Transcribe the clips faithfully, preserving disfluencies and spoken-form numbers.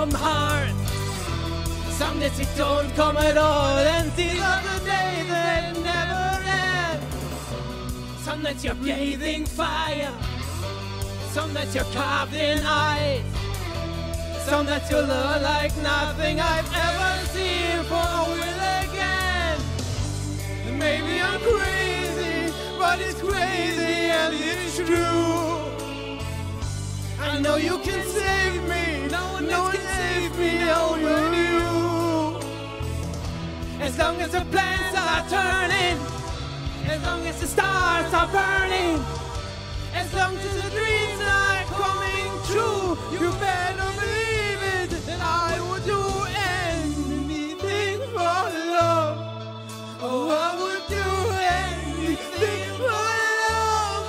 from heart. Some days it don't come at all, and these are the days that never end. Some nights you're breathing fire, some nights you're carved in ice. Some nights you look like nothing I've ever seen for will again. Maybe I'm crazy, but it's crazy and it's true. I know you can save me, no one else can save me, only you. As long as the planets are turning, as long as the stars are burning, as long as the dreams are coming true, you better believe it, that I would do anything for love. Oh, I would do anything for love.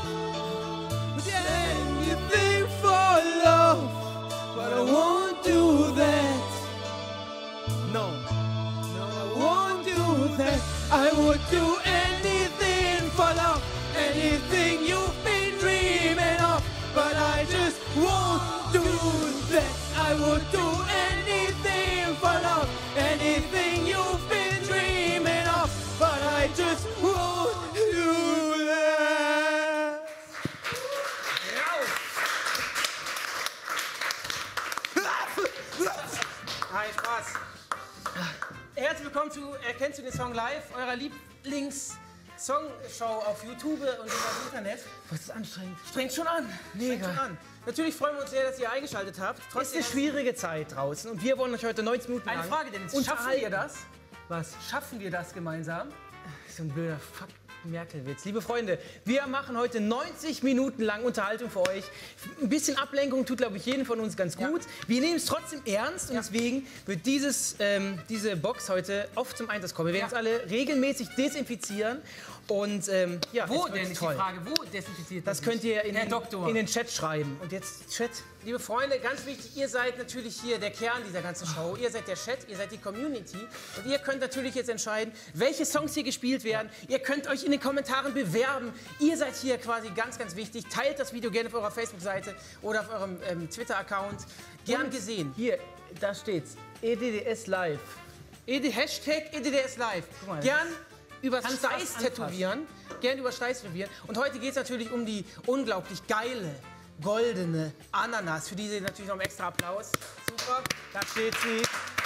Anything for love. But I won't do that. No. No, I won't do that. I would do anything for love. Anything you've been dreaming of. But I just won't do that. I would do anything for love. Anything you've been dreaming of. But I just won't do that. Hi, Spaß. Herzlich willkommen zu Erkennst du den Song live, eurer Lieblings-Song-Show auf YouTube und im Internet. Was ist anstrengend? Strengt schon an. Mega. Schon an. Natürlich freuen wir uns sehr, dass ihr eingeschaltet habt. Es ist eine schwierige Zeit draußen und wir wollen euch heute neunzig Minuten lang... Eine Frage, Dennis. Schaffen wir das? Was? Schaffen wir das gemeinsam? So ein blöder Fuck. Merkel-Witz. Liebe Freunde, wir machen heute neunzig Minuten lang Unterhaltung für euch. Ein bisschen Ablenkung tut, glaube ich, jeden von uns ganz gut. Ja. Wir nehmen es trotzdem ernst und ja. deswegen wird dieses, ähm, diese Box heute oft zum Einsatz kommen. Wir werden ja. uns alle regelmäßig desinfizieren. Und ähm, ja, wo denn ist die Frage? Wo desinfiziert das? Das könnt ihr in, den, in den Chat schreiben. Und jetzt Chat. Liebe Freunde, ganz wichtig, ihr seid natürlich hier der Kern dieser ganzen Show. Ihr seid der Chat, ihr seid die Community. Und ihr könnt natürlich jetzt entscheiden, welche Songs hier gespielt werden. Ihr könnt euch in den Kommentaren bewerben. Ihr seid hier quasi ganz, ganz wichtig. Teilt das Video gerne auf eurer Facebook-Seite oder auf eurem ähm, Twitter-Account. Gern Und gesehen. Hier, da steht's. E D D S Live. E D Hashtag E D D S Live. Mal, gern über Steiß tätowieren. Gern über Steiß tätowieren. Und heute geht es natürlich um die unglaublich geile, goldene Ananas. Für diese natürlich noch einen extra Applaus. Super, da steht sie.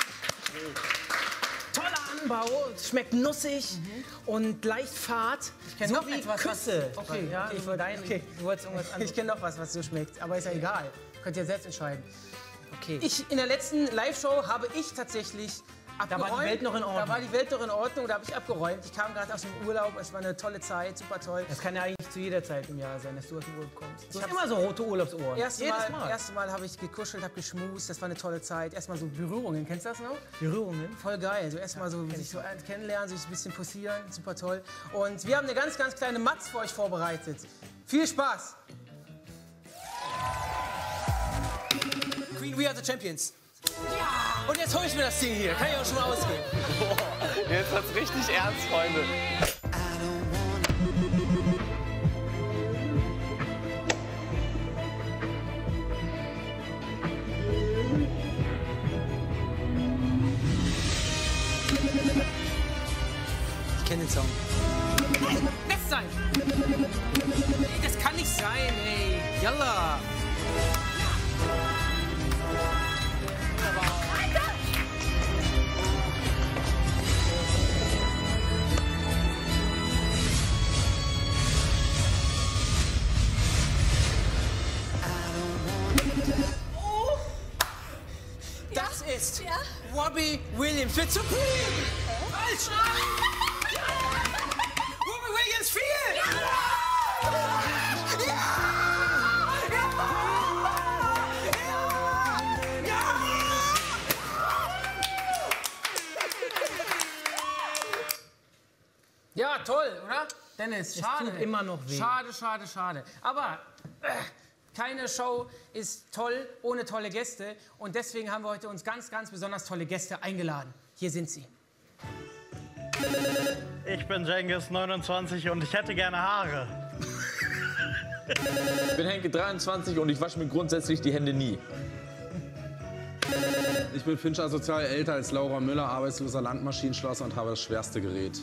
Toller Anbau, schmeckt nussig mhm. und leicht fad. Ich kenne so noch wie etwas, Küsse. Was, okay, ja, okay, ich, dein, okay. Du wolltest irgendwas anderes. Ich kenne noch was, was so schmeckt, aber ist ja egal. Könnt ihr selbst entscheiden. Okay. Ich, in der letzten Live-Show habe ich tatsächlich abgeräumt. Da war die Welt noch in Ordnung. Da war die Welt noch in Ordnung, da habe ich abgeräumt. Ich kam gerade aus dem Urlaub, es war eine tolle Zeit, super toll. Das kann ja eigentlich zu jeder Zeit im Jahr sein, dass du aus dem Urlaub kommst. Du hast immer so rote Urlaubsohren. Erste Mal, Mal. Erste Mal habe ich gekuschelt, habe geschmust, das war eine tolle Zeit. Erstmal so Berührungen, kennst du das noch? Berührungen? Voll geil, so erstmal so sich so kennenlernen, sich ein bisschen posieren, super toll. Und wir haben eine ganz, ganz kleine Matz für euch vorbereitet. Viel Spaß! Queen, we are the champions. Ja! Und jetzt hol ich mir das Ding hier. Kann ich auch schon mal ausgehen. Boah, jetzt wird's richtig ernst, Freunde. Ich kenne den Song. Lass sein! Das kann nicht sein, ey. Yalla! Das ist ja? Robbie Williams für Supreme! Falsch! Ja! Robbie Williams vier! Ja! Ja! Ja! Ja! Ja, toll, oder? Dennis, schade. Es tut immer noch weh. Schade, schade, schade. Aber äh, keine Show ist toll ohne tolle Gäste. Und deswegen haben wir heute uns ganz, ganz besonders tolle Gäste eingeladen. Hier sind sie. Ich bin Cengiz, neunundzwanzig und ich hätte gerne Haare. Ich bin Henke, dreiundzwanzig und ich wasche mir grundsätzlich die Hände nie. Ich bin Finch asozial, älter als Laura Müller, arbeitsloser Landmaschinenschlosser und habe das schwerste Gerät.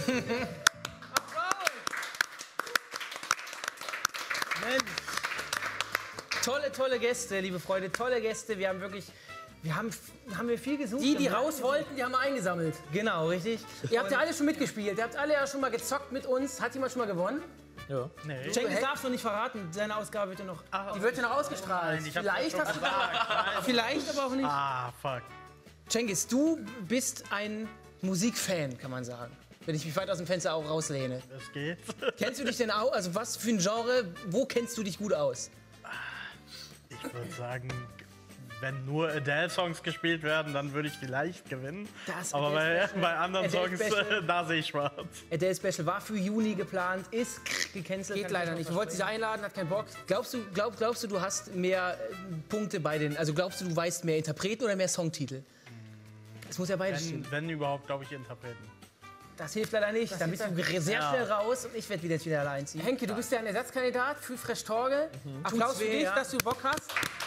Tolle, tolle Gäste, liebe Freunde, tolle Gäste. Wir haben wirklich, wir haben, haben wir viel gesucht. Die, die raus wollten, die haben wir eingesammelt. Genau, richtig. Ihr habt ja alle schon mitgespielt. Ihr habt alle ja schon mal gezockt mit uns. Hat jemand schon mal gewonnen? Ja. Nee. Cengiz darfst du nicht verraten, seine Ausgabe wird ja noch... Die wird ja noch ausgestrahlt. Nein, ich hab's Vielleicht schon hast du gesagt. Vielleicht aber auch nicht. Ah, fuck. Cengiz, du bist ein Musikfan, kann man sagen. Wenn ich mich weit aus dem Fenster auch rauslehne. Das geht. Kennst du dich denn auch, also was für ein Genre, wo kennst du dich gut aus? Ich würde sagen, wenn nur Adele-Songs gespielt werden, dann würde ich vielleicht gewinnen. Das Aber bei, Adele-Special. bei anderen Songs, Adele-Special. äh, da sehe ich schwarz. Adele Special war für Juni geplant, ist gecancelt. Geht leider nicht. Ich wollte sie einladen, hat keinen Bock. Glaubst du, glaub, glaubst du, du hast mehr äh, Punkte bei den, also glaubst du, du weißt mehr Interpreten oder mehr Songtitel? Es muss ja beides stimmen. Wenn, wenn überhaupt, glaube ich, Interpreten. Das hilft leider nicht. Dann bist du sehr Ja. schnell raus und ich werde wieder jetzt wieder allein ziehen. Henke, du bist ja ein Ersatzkandidat für Fresh Torge. Applaus Tut's für weh, dich, ja. dass du Bock hast.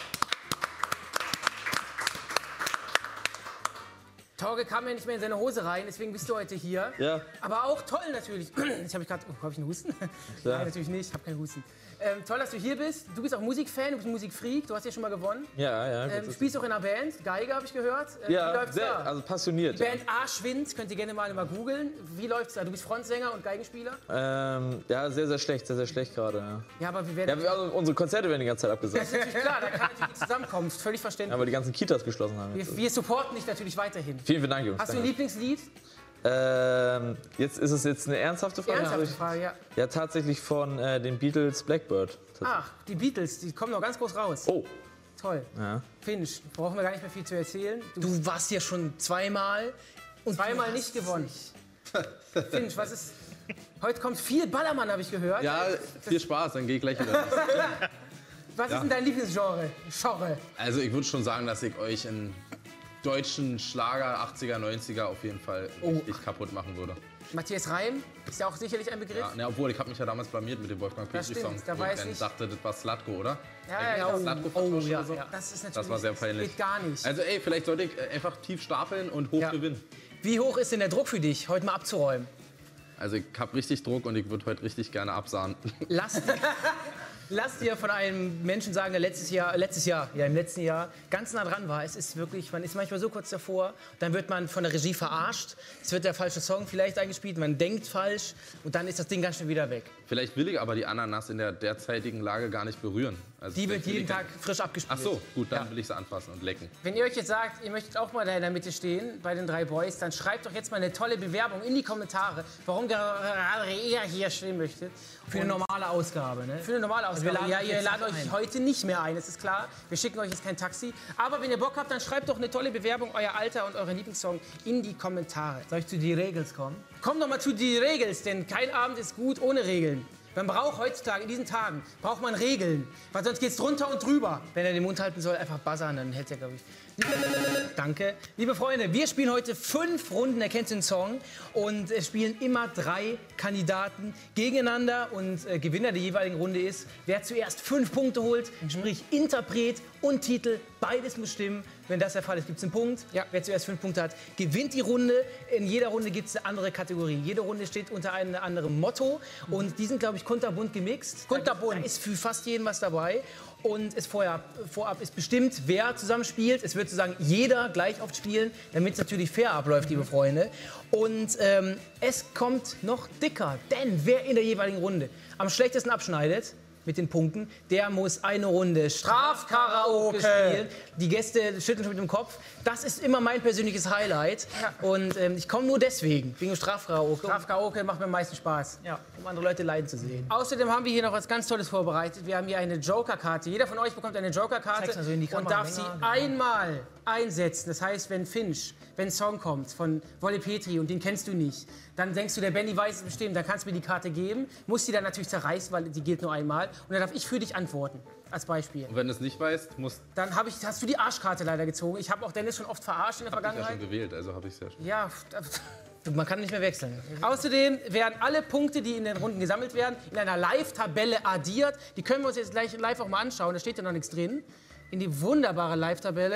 Torge kam ja nicht mehr in seine Hose rein, deswegen bist du heute hier. Ja. Aber auch toll natürlich. Jetzt habe ich gerade, oh, habe ich einen Husten? Ja. Nein, natürlich nicht, ich habe keinen Husten. Ähm, toll, dass du hier bist. Du bist auch Musikfan, du bist ein Musikfreak, du hast ja schon mal gewonnen. Ja, ja. Ähm, spielst auch in einer Band, Geige habe ich gehört. Ähm, wie ja, läuft's sehr, da? also passioniert. Die Band Arschwind, könnt ihr gerne mal, mal googeln. Wie läuft's da? Du bist Frontsänger und Geigenspieler? Ähm, ja, sehr, sehr schlecht, sehr, sehr schlecht gerade. Ja. Ja, aber wir Ja, werden... wir- also unsere Konzerte werden die ganze Zeit abgesagt, Das ist natürlich klar, da kann natürlich nicht zusammenkommen, ist völlig ja, verständlich. weil die ganzen Kitas geschlossen haben. Jetzt. Wir, wir supporten dich natürlich weiterhin. Vielen, vielen Dank, Jungs. Hast du ein Danke. Lieblingslied? Ähm, jetzt ist es jetzt eine ernsthafte Frage. Ernsthafte Frage, ja. Ja, tatsächlich von äh, den Beatles Blackbird. Ach, die Beatles, die kommen noch ganz groß raus. Oh, Toll. ja. Finch, brauchen wir gar nicht mehr viel zu erzählen. Du, Du warst ja schon zweimal. Und zweimal du nicht hast gewonnen. Finch, was ist... Heute kommt viel Ballermann, habe ich gehört. Ja, viel Spaß, dann geh ich gleich wieder. Was ist denn dein Lieblingsgenre? Genre. Also ich würde schon sagen, dass ich euch in deutschen Schlager achtziger, neunziger auf jeden Fall richtig kaputt machen würde. Matthias Reim ist ja auch sicherlich ein Begriff. Ja, ne, obwohl, ich habe mich ja damals blamiert mit dem Wolfgang Das Petri-Song. stimmt, da wo weiß ich dann ich. dachte, das war Slatko, oder? Ja, ja, ja. Slatko Oh, vertauscht ja, oder so. ja. Das ist natürlich... Das war sehr peinlich. Geht gar nicht. Also ey, vielleicht sollte ich äh, einfach tief stapeln und hoch Ja. gewinnen. Wie hoch ist denn der Druck für dich, heute mal abzuräumen? Also ich habe richtig Druck und ich würde heute richtig gerne absahen. Lass dir, lass dir von einem Menschen sagen, der letztes Jahr, letztes Jahr, ja im letzten Jahr ganz nah dran war. Es ist wirklich, man ist manchmal so kurz davor, dann wird man von der Regie verarscht, es wird der falsche Song vielleicht eingespielt, man denkt falsch und dann ist das Ding ganz schnell wieder weg. Vielleicht will ich aber die Ananas in der derzeitigen Lage gar nicht berühren. Also Die wird vielleicht will jeden ich- Tag frisch abgespielt. Ach so, gut, dann will ich sie anfassen und lecken. Wenn ihr euch jetzt sagt, ihr möchtet auch mal da in der Mitte stehen, bei den drei Boys, dann schreibt doch jetzt mal eine tolle Bewerbung in die Kommentare, warum gerade ihr hier stehen möchtet. Für eine normale Ausgabe, ne? Für eine normale Also wir Ausgabe. laden Ja, euch ihr jetzt ladet nicht euch ein. heute nicht mehr ein, das ist klar. Wir schicken euch jetzt kein Taxi. Aber wenn ihr Bock habt, dann schreibt doch eine tolle Bewerbung, euer Alter und euren Lieblingssong in die Kommentare. Soll ich zu die Regels kommen? Kommt doch mal zu die Regeln, denn kein Abend ist gut ohne Regeln. Man braucht heutzutage, in diesen Tagen, braucht man Regeln, weil sonst geht's drunter und drüber. Wenn er den Mund halten soll, einfach buzzern, dann hält er, glaube ich. Danke. Liebe Freunde, wir spielen heute fünf Runden, erkennt den Song. Und es spielen immer drei Kandidaten gegeneinander. Und äh, Gewinner der jeweiligen Runde ist, wer zuerst fünf Punkte holt, sprich Interpret und Titel, beides muss stimmen. Wenn das der Fall ist, gibt es einen Punkt. Ja. Wer zuerst fünf Punkte hat, gewinnt die Runde. In jeder Runde gibt es eine andere Kategorie. Jede Runde steht unter einem anderen Motto. Und die sind, glaube ich, kunterbunt gemixt. Kunterbunt. Da ist für fast jeden was dabei. Und es vorher, vorab ist bestimmt, wer zusammen spielt. Es wird sozusagen jeder gleich oft spielen, damit es natürlich fair abläuft, liebe Freunde. Und ähm, es kommt noch dicker, denn wer in der jeweiligen Runde am schlechtesten abschneidet mit den Punkten, der muss eine Runde Strafkaraoke spielen. Die Gäste schütteln schon mit dem Kopf. Das ist immer mein persönliches Highlight. Und ähm, ich komme nur deswegen, wegen Strafkaraoke. Strafkaraoke macht mir am meisten Spaß. Ja, um andere Leute leiden zu sehen. Außerdem haben wir hier noch was ganz Tolles vorbereitet. Wir haben hier eine Joker-Karte. Jeder von euch bekommt eine Joker-Karte Zeig's mal so in die und Kamera, darf sie länger, genau. einmal einsetzen. Das heißt, wenn Finch, wenn ein Song kommt von Wolle Petri und den kennst du nicht, dann denkst du, der Benny weiß es bestimmt, dann kannst du mir die Karte geben, musst die dann natürlich zerreißen, weil die gilt nur einmal. Und dann darf ich für dich antworten, als Beispiel. Und wenn du es nicht weißt, musst Dann hab ich, hast du die Arschkarte leider gezogen. Ich habe auch Dennis schon oft verarscht in der du ja schon Vergangenheit. gewählt, also habe ich es ja schon. Ja, Man kann nicht mehr wechseln. außerdem werden alle Punkte, die in den Runden gesammelt werden, in einer Live-Tabelle addiert. Die können wir uns jetzt gleich live auch mal anschauen. Da steht ja noch nichts drin. In die wunderbare Live-Tabelle.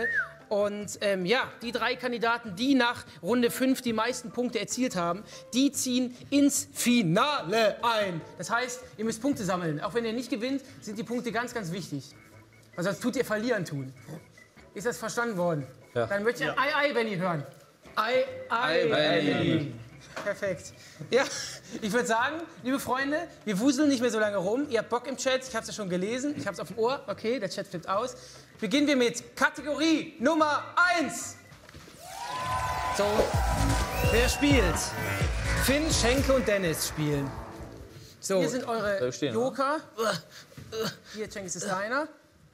Und ähm, ja, die drei Kandidaten, die nach Runde fünf die meisten Punkte erzielt haben, die ziehen ins Finale ein. Das heißt, ihr müsst Punkte sammeln. Auch wenn ihr nicht gewinnt, sind die Punkte ganz, ganz wichtig. Also das tut ihr verlieren tun. Ist das verstanden worden? Ja. Dann möchte ich ja. Ei, ei, Benni hören. Ei, ei, Benni. Perfekt. Ja, ich würde sagen, liebe Freunde, wir wuseln nicht mehr so lange rum. Ihr habt Bock im Chat, ich habe es ja schon gelesen, ich habe es auf dem Ohr. Okay, der Chat flippt aus. Beginnen wir mit Kategorie Nummer eins. So, wer spielt? Finn, Schenke und Dennis spielen. So, hier sind eure stehen, Joker. Hier, Schenke, ist es deiner.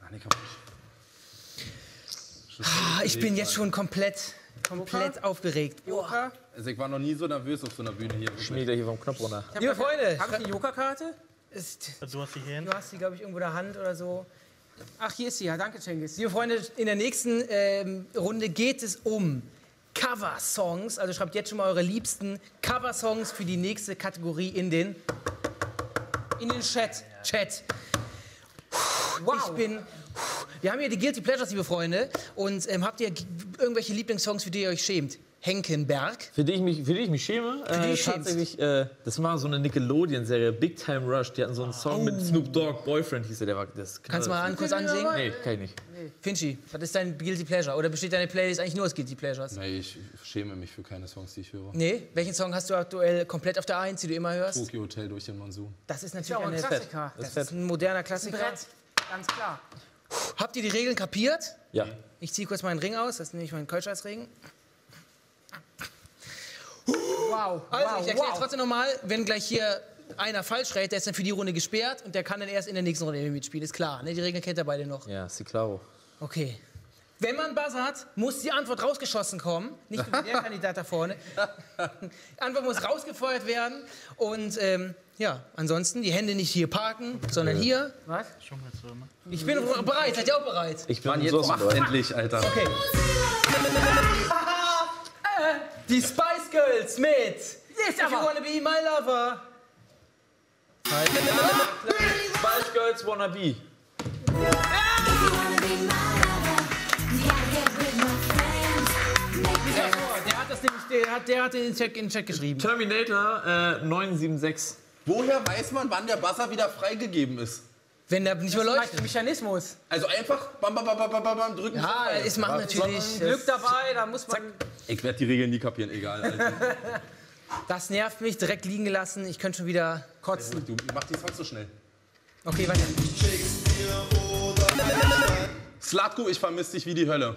Ah, ich bin jetzt schon komplett, komplett aufgeregt. Joker. Also ich war noch nie so nervös auf so einer Bühne hier. Schmiede hier vom Knopf runter. Liebe Freunde, habe ich die Jokerkarte? Du hast die hier hin. Du hast die, glaube ich, irgendwo in der Hand oder so. Ach, hier ist sie, ja, danke, Cengiz. Liebe Freunde, in der nächsten ähm, Runde geht es um Cover-Songs. Also schreibt jetzt schon mal eure liebsten Cover-Songs für die nächste Kategorie in den, in den Chat. Chat. Wow. Ich bin... Wir haben hier die Guilty Pleasures, liebe Freunde. Und ähm, habt ihr irgendwelche Lieblingssongs, für die ihr euch schämt? Henkenberg. Für die ich mich, für die ich mich schäme, Für die äh, ich schämst. tatsächlich, äh, das war so eine Nickelodeon-Serie, Big Time Rush. Die hatten so einen Song mit Snoop Dogg, Boyfriend hieß der, der war das. Kannst du mal an, kurz ansingen? Nee, kann ich nicht. Finchi, was ist dein Guilty Pleasure? Oder besteht deine Playlist eigentlich nur aus Guilty Pleasures? Nee, ich schäme mich für keine Songs, die ich höre. Nee, welchen Song hast du aktuell komplett auf der Eins, die du immer hörst? Tokyo Hotel durch den Monsun. Das ist natürlich Ja, auch ein ein Klassiker. Das Das ist ist ein moderner Klassiker. Brett, ganz klar. Habt ihr die Regeln kapiert? Ja. Ich ziehe kurz meinen Ring aus, das ist nämlich mein Kölscheißring. Wow, Also, wow, ich erkläre wow. trotzdem nochmal, wenn gleich hier einer falsch rät, der ist dann für die Runde gesperrt und der kann dann erst in der nächsten Runde mitspielen, ist klar. Ne? Die Regeln kennt ihr beide noch. Ja, ist klaro. Okay. Wenn man buzzert, muss die Antwort rausgeschossen kommen. Nicht nur der Kandidat da vorne. Die Antwort muss rausgefeuert werden. Und ähm, ja, ansonsten die Hände nicht hier parken, sondern hier. Was? Schon mal so, ne? Ich bin bereit. Seid ihr auch bereit? Ich bin Mann, jetzt so mach endlich, Alter. Okay. Die Spice Girls mit If You Wanna Be My Lover. Spice Girls Wanna Be. Der hat das nämlich, der hat, der hat den Check in den Chat geschrieben. Terminator äh, neun sieben sechs. Woher weiß man, wann der Buzzer wieder freigegeben ist? Wenn der nicht mehr Das läuft. ist ein Mechanismus. Also einfach bam, bam, bam, bam, bam, bam, drücken. Ja, es macht natürlich. Glück dabei, da muss man... Ich werde die Regeln nie kapieren, egal. Alter. Das nervt mich, direkt liegen gelassen. Ich könnte schon wieder kotzen. Du mach die Songs so schnell. Okay, weiter. Slatko, ich vermisse dich wie die Hölle.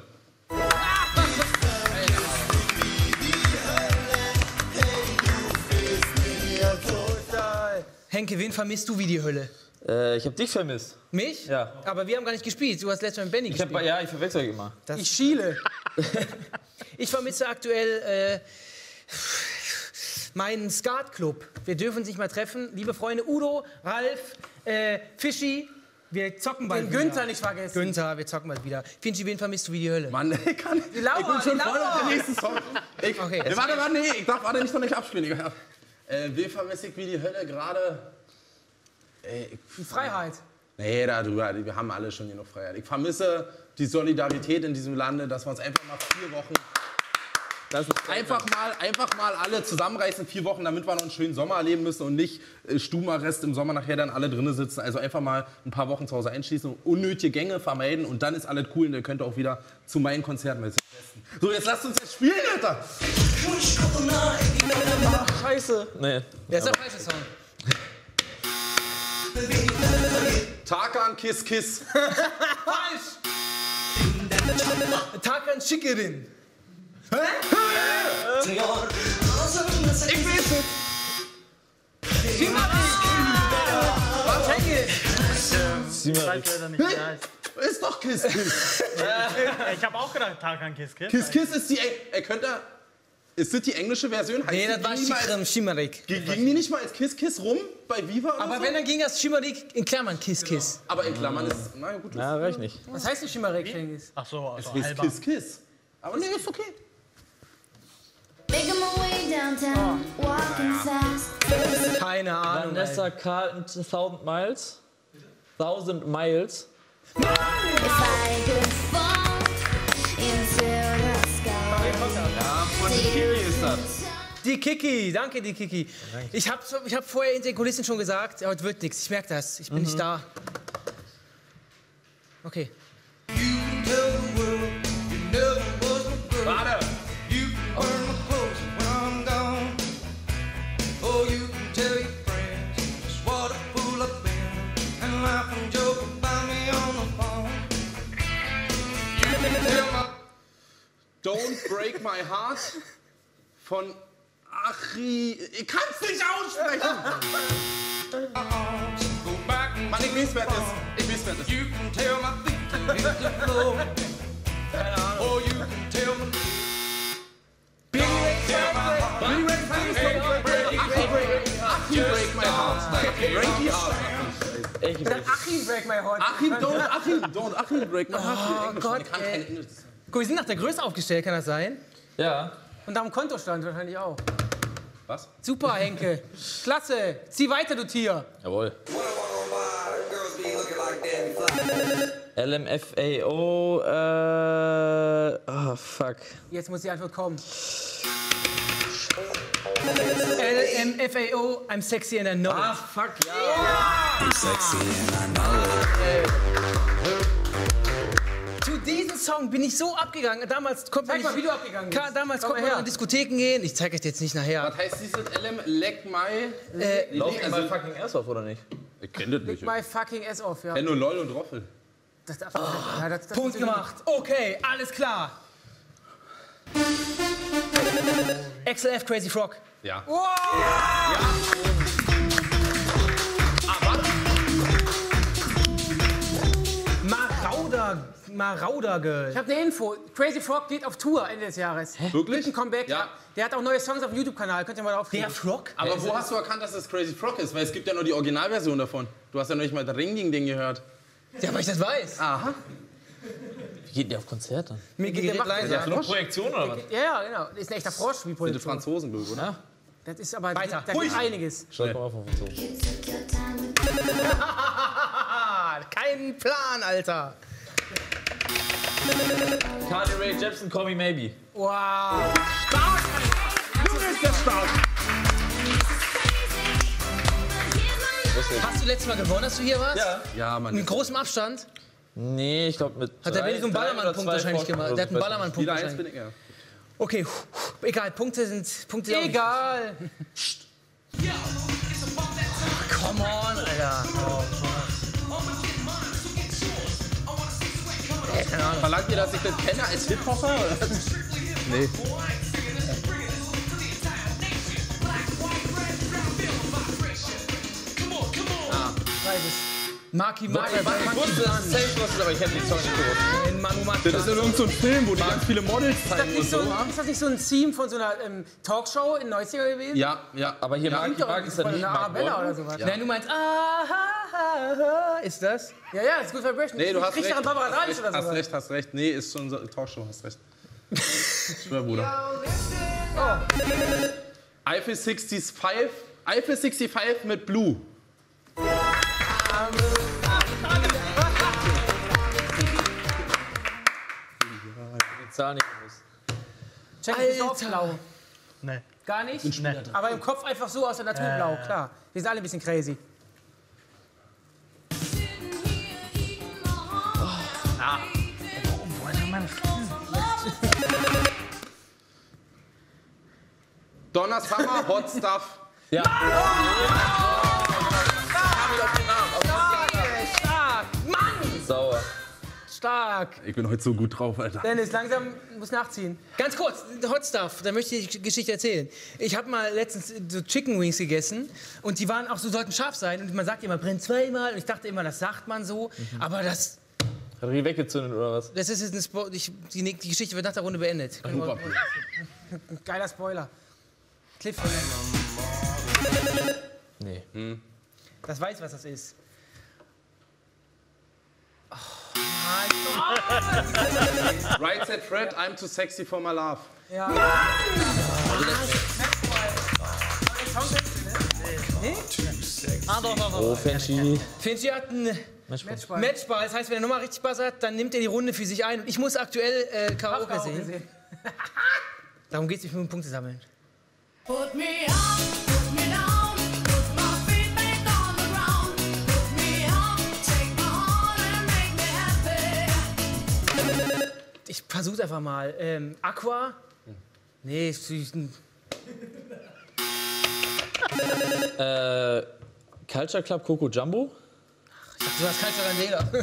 Henke, wen vermisst du wie die Hölle? Äh, ich hab dich vermisst. Mich? Ja. Aber wir haben gar nicht gespielt. Du hast letztes Mal mit Benny Ich gespielt. hab, ja, ich verwechsel euch immer. Ich schiele. Ich vermisse aktuell äh, meinen Skatclub. Wir dürfen uns nicht mal treffen. Liebe Freunde, Udo, Ralf, äh, Fischi, wir zocken bald Den wieder. Günther nicht vergessen. Günther, wir zocken bald wieder. Finchi, wen vermisst du wie die Hölle? Mann, ich kann. Die Laura, ich bin schon die voll auf Laura. den nächsten Song. Ich, Okay. nee, warte, warte, nee, ich darf warte nicht noch nicht abspielen. Ich, äh, wen vermisse ich wie die Hölle gerade? Ey, Die Freiheit. Nee, darüber, wir haben alle schon genug Freiheit. Ich vermisse die Solidarität in diesem Lande, dass wir uns einfach mal vier Wochen, Das ist einfach mal, einfach mal alle zusammenreißen, vier Wochen, damit wir noch einen schönen Sommer erleben müssen und nicht äh, Stubenarrest im Sommer nachher dann alle drinnen sitzen. Also einfach mal ein paar Wochen zu Hause einschließen, unnötige Gänge vermeiden und dann ist alles cool und ihr könnt auch wieder zu meinen Konzerten mit testen. So, jetzt lasst uns jetzt spielen, Alter! scheiße. Nee. Der ist der falsche Song. Tarkan, Kiss, Kiss. Falsch! Tarkan Schickerin. Ich weiß es! Ich weiß leider nicht, wie der heißt. Ist doch Kiss, Kiss. Ich habe auch gedacht, Tarkan Kiss Kiss. Kiss, Kiss ist die... Er könnte... Ist das die englische Version? Heißt Nee, die- das war ging die mal als- Schikrim, Schimarik. Ging ging die nicht mal als Kiss Kiss rum bei Viva oder Aber so? wenn, dann ging das Schimarik in Klammern Kiss Kiss. Aber in Klammern ist... Na gut, Ja, reicht nicht. Was heißt nicht Schimarik, Cengiz? Ach so, also es ist halber. Kiss Kiss. Aber nee, ist okay. Making my way downtown, walking fast. Keine Ahnung. Vanessa Alter. Carlton, Thousand Miles. Thousand Miles. If I could fall into Standard. Die Kiki, danke die Kiki. Ich habe ich hab vorher in den Kulissen schon gesagt, heute wird nichts. Ich merke das, ich bin mhm. nicht da. Okay. Warte! Don't Break My Heart von Achi... Ich kann's nicht aussprechen! Mann, ich weiß, wer das ist. Ich weiß, wer das ist. Keine Ahnung. Achim Break My Heart. Breaky Heart. Achim Break My Heart. Achim, don't, Achim, don't, Achim Break My Heart. Oh Gott, ich kann kein Englisch. Guck, wir sind nach der Größe aufgestellt, kann das sein? Ja. Und da am Kontostand wahrscheinlich auch. Was? Super, Henke. Klasse. Zieh weiter, du Tier. Jawohl. L M F A O, äh... Oh, fuck. Jetzt muss die Antwort kommen. L M F A O, I'm sexy and I know it. Ah, fuck, ja. I'm sexy and I know it. Zu diesem Song bin ich so abgegangen. Damals konnte man Zeig mal, nicht, wie du abgegangen bist. Ka- damals Komm konnte mal man her. in Diskotheken gehen. Ich zeige euch jetzt nicht nachher. Was heißt dieses L M? Leck my... Äh, Lauf ich mal fucking erst auf, oder nicht? Ich kenn das nicht. My fucking ass off, ja. Ich kenn nur LOL und Roffel. Das darf man nicht. Ja, das, das Punkt ist- gemacht. Okay, alles klar. X L F Crazy Frog. Ja. Marauder, Marauder Girl. Ich habe eine Info. Crazy Frog geht auf Tour Ende des Jahres. Wirklich? Ein Comeback. Ja. Der hat auch neue Songs auf dem YouTube-Kanal. Könnt ihr mal aufklicken. Der Frog? Aber wo hast du erkannt, dass das Crazy Frog ist? Weil es gibt ja nur die Originalversion davon. Du hast ja noch nicht mal das Ring-Ding-Ding gehört. Ja, weil ich das weiß. Aha. Wie geht der auf Konzerte? Mir geht der Der leiser. Frosch? Projektion oder was? Ja, ja, genau. Das ist ein echter Frosch, wie Sind die Produktion. Franzosen, glaube ich, oder? Das ist aber Weiter. da gibt einiges. Schau mal von so. Kein Plan, Alter. Carly Rae Jepsen, Call Me Maybe. Wow. Hast du letztes Mal gewonnen, dass du hier warst? Ja. Ja, Mann. Mit großem Abstand? Nee, ich glaube mit. Hat der drei- Benny so einen drei oder Ballermann-Punkt zwei wahrscheinlich Vorsprung gemacht? oder Der hat so, einen weiß Ballermann-Punkt Wieder eins bin wahrscheinlich. ich, ja. Okay, egal, Punkte sind Punkte. Egal. Come on, Alter. Verlangt ihr, dass ich das kenne als Hip-Hopper? Nee. Weiß es. Marky Mark, Ich wusste, dass es safe was ist, aber ich hätte die Song nicht gewusst. in Manu Das ist in irgendeinem so ein Film, wo die ganz viele Models Ist das, zeigen und nicht so, so. ist das nicht so ein Theme von so einer ähm, Talkshow in den neunziger gewesen? Ja, ja. Aber hier Marky Singt doch Mark ist dann von nicht einer Mark Arabella Wahlberg. oder sowas. Ja. Nein, du meinst, ah, ha, ha, ha, ist das? Ja, ja, das ist Good Vibration. Nee, du hast recht. Richterin Barbara Hast Dalisch recht, oder hast sowas. recht, hast recht. Nee, ist schon so eine Talkshow, hast recht. Ich schwör, Bruder. Eiffel fünfundsechzig, Eiffel fünfundsiebzig mit Blue. Die Zahl nicht gewusst. Check ist auch blau. Nee. Gar nicht? Aber im Kopf einfach so aus der Natur blau, klar. Wir sind alle ein bisschen crazy. Donna Summer, Hot Stuff. Ja. Stark! Mann! Sauer. Stark! Ich bin heute so gut drauf, Alter. Dennis, langsam muss nachziehen. Ganz kurz, Hot Stuff, da möchte ich die Geschichte erzählen. Ich habe mal letztens so Chicken Wings gegessen und die waren auch so, sollten scharf sein und man sagt immer, brennt zweimal und ich dachte immer, das sagt man so, aber das, Hat er die weggezündet oder was? das ist jetzt ein Spo ich, die, die Geschichte wird nach der Runde beendet. Geiler Spoiler. Cliffhanger. Nee. Das weiß, was das ist. Right Said Fred, I'm too sexy for my love. Oh, Fancy. Finchi hat einen Matchball. Matchball. Das heißt, wenn er nochmal richtig buzzert, dann nimmt er die Runde für sich ein. Und ich muss aktuell äh, Karaoke singen. Darum geht es, ich muss Punkte sammeln. Put me up, put me down, put my feet back on the ground. Put me up, take my heart and make me happy. Ich versuch's einfach mal. Ähm, Aqua? Nee, ist ein Äh, Culture Club Coco Jumbo? Ich dachte, du hast Culture Candela. Put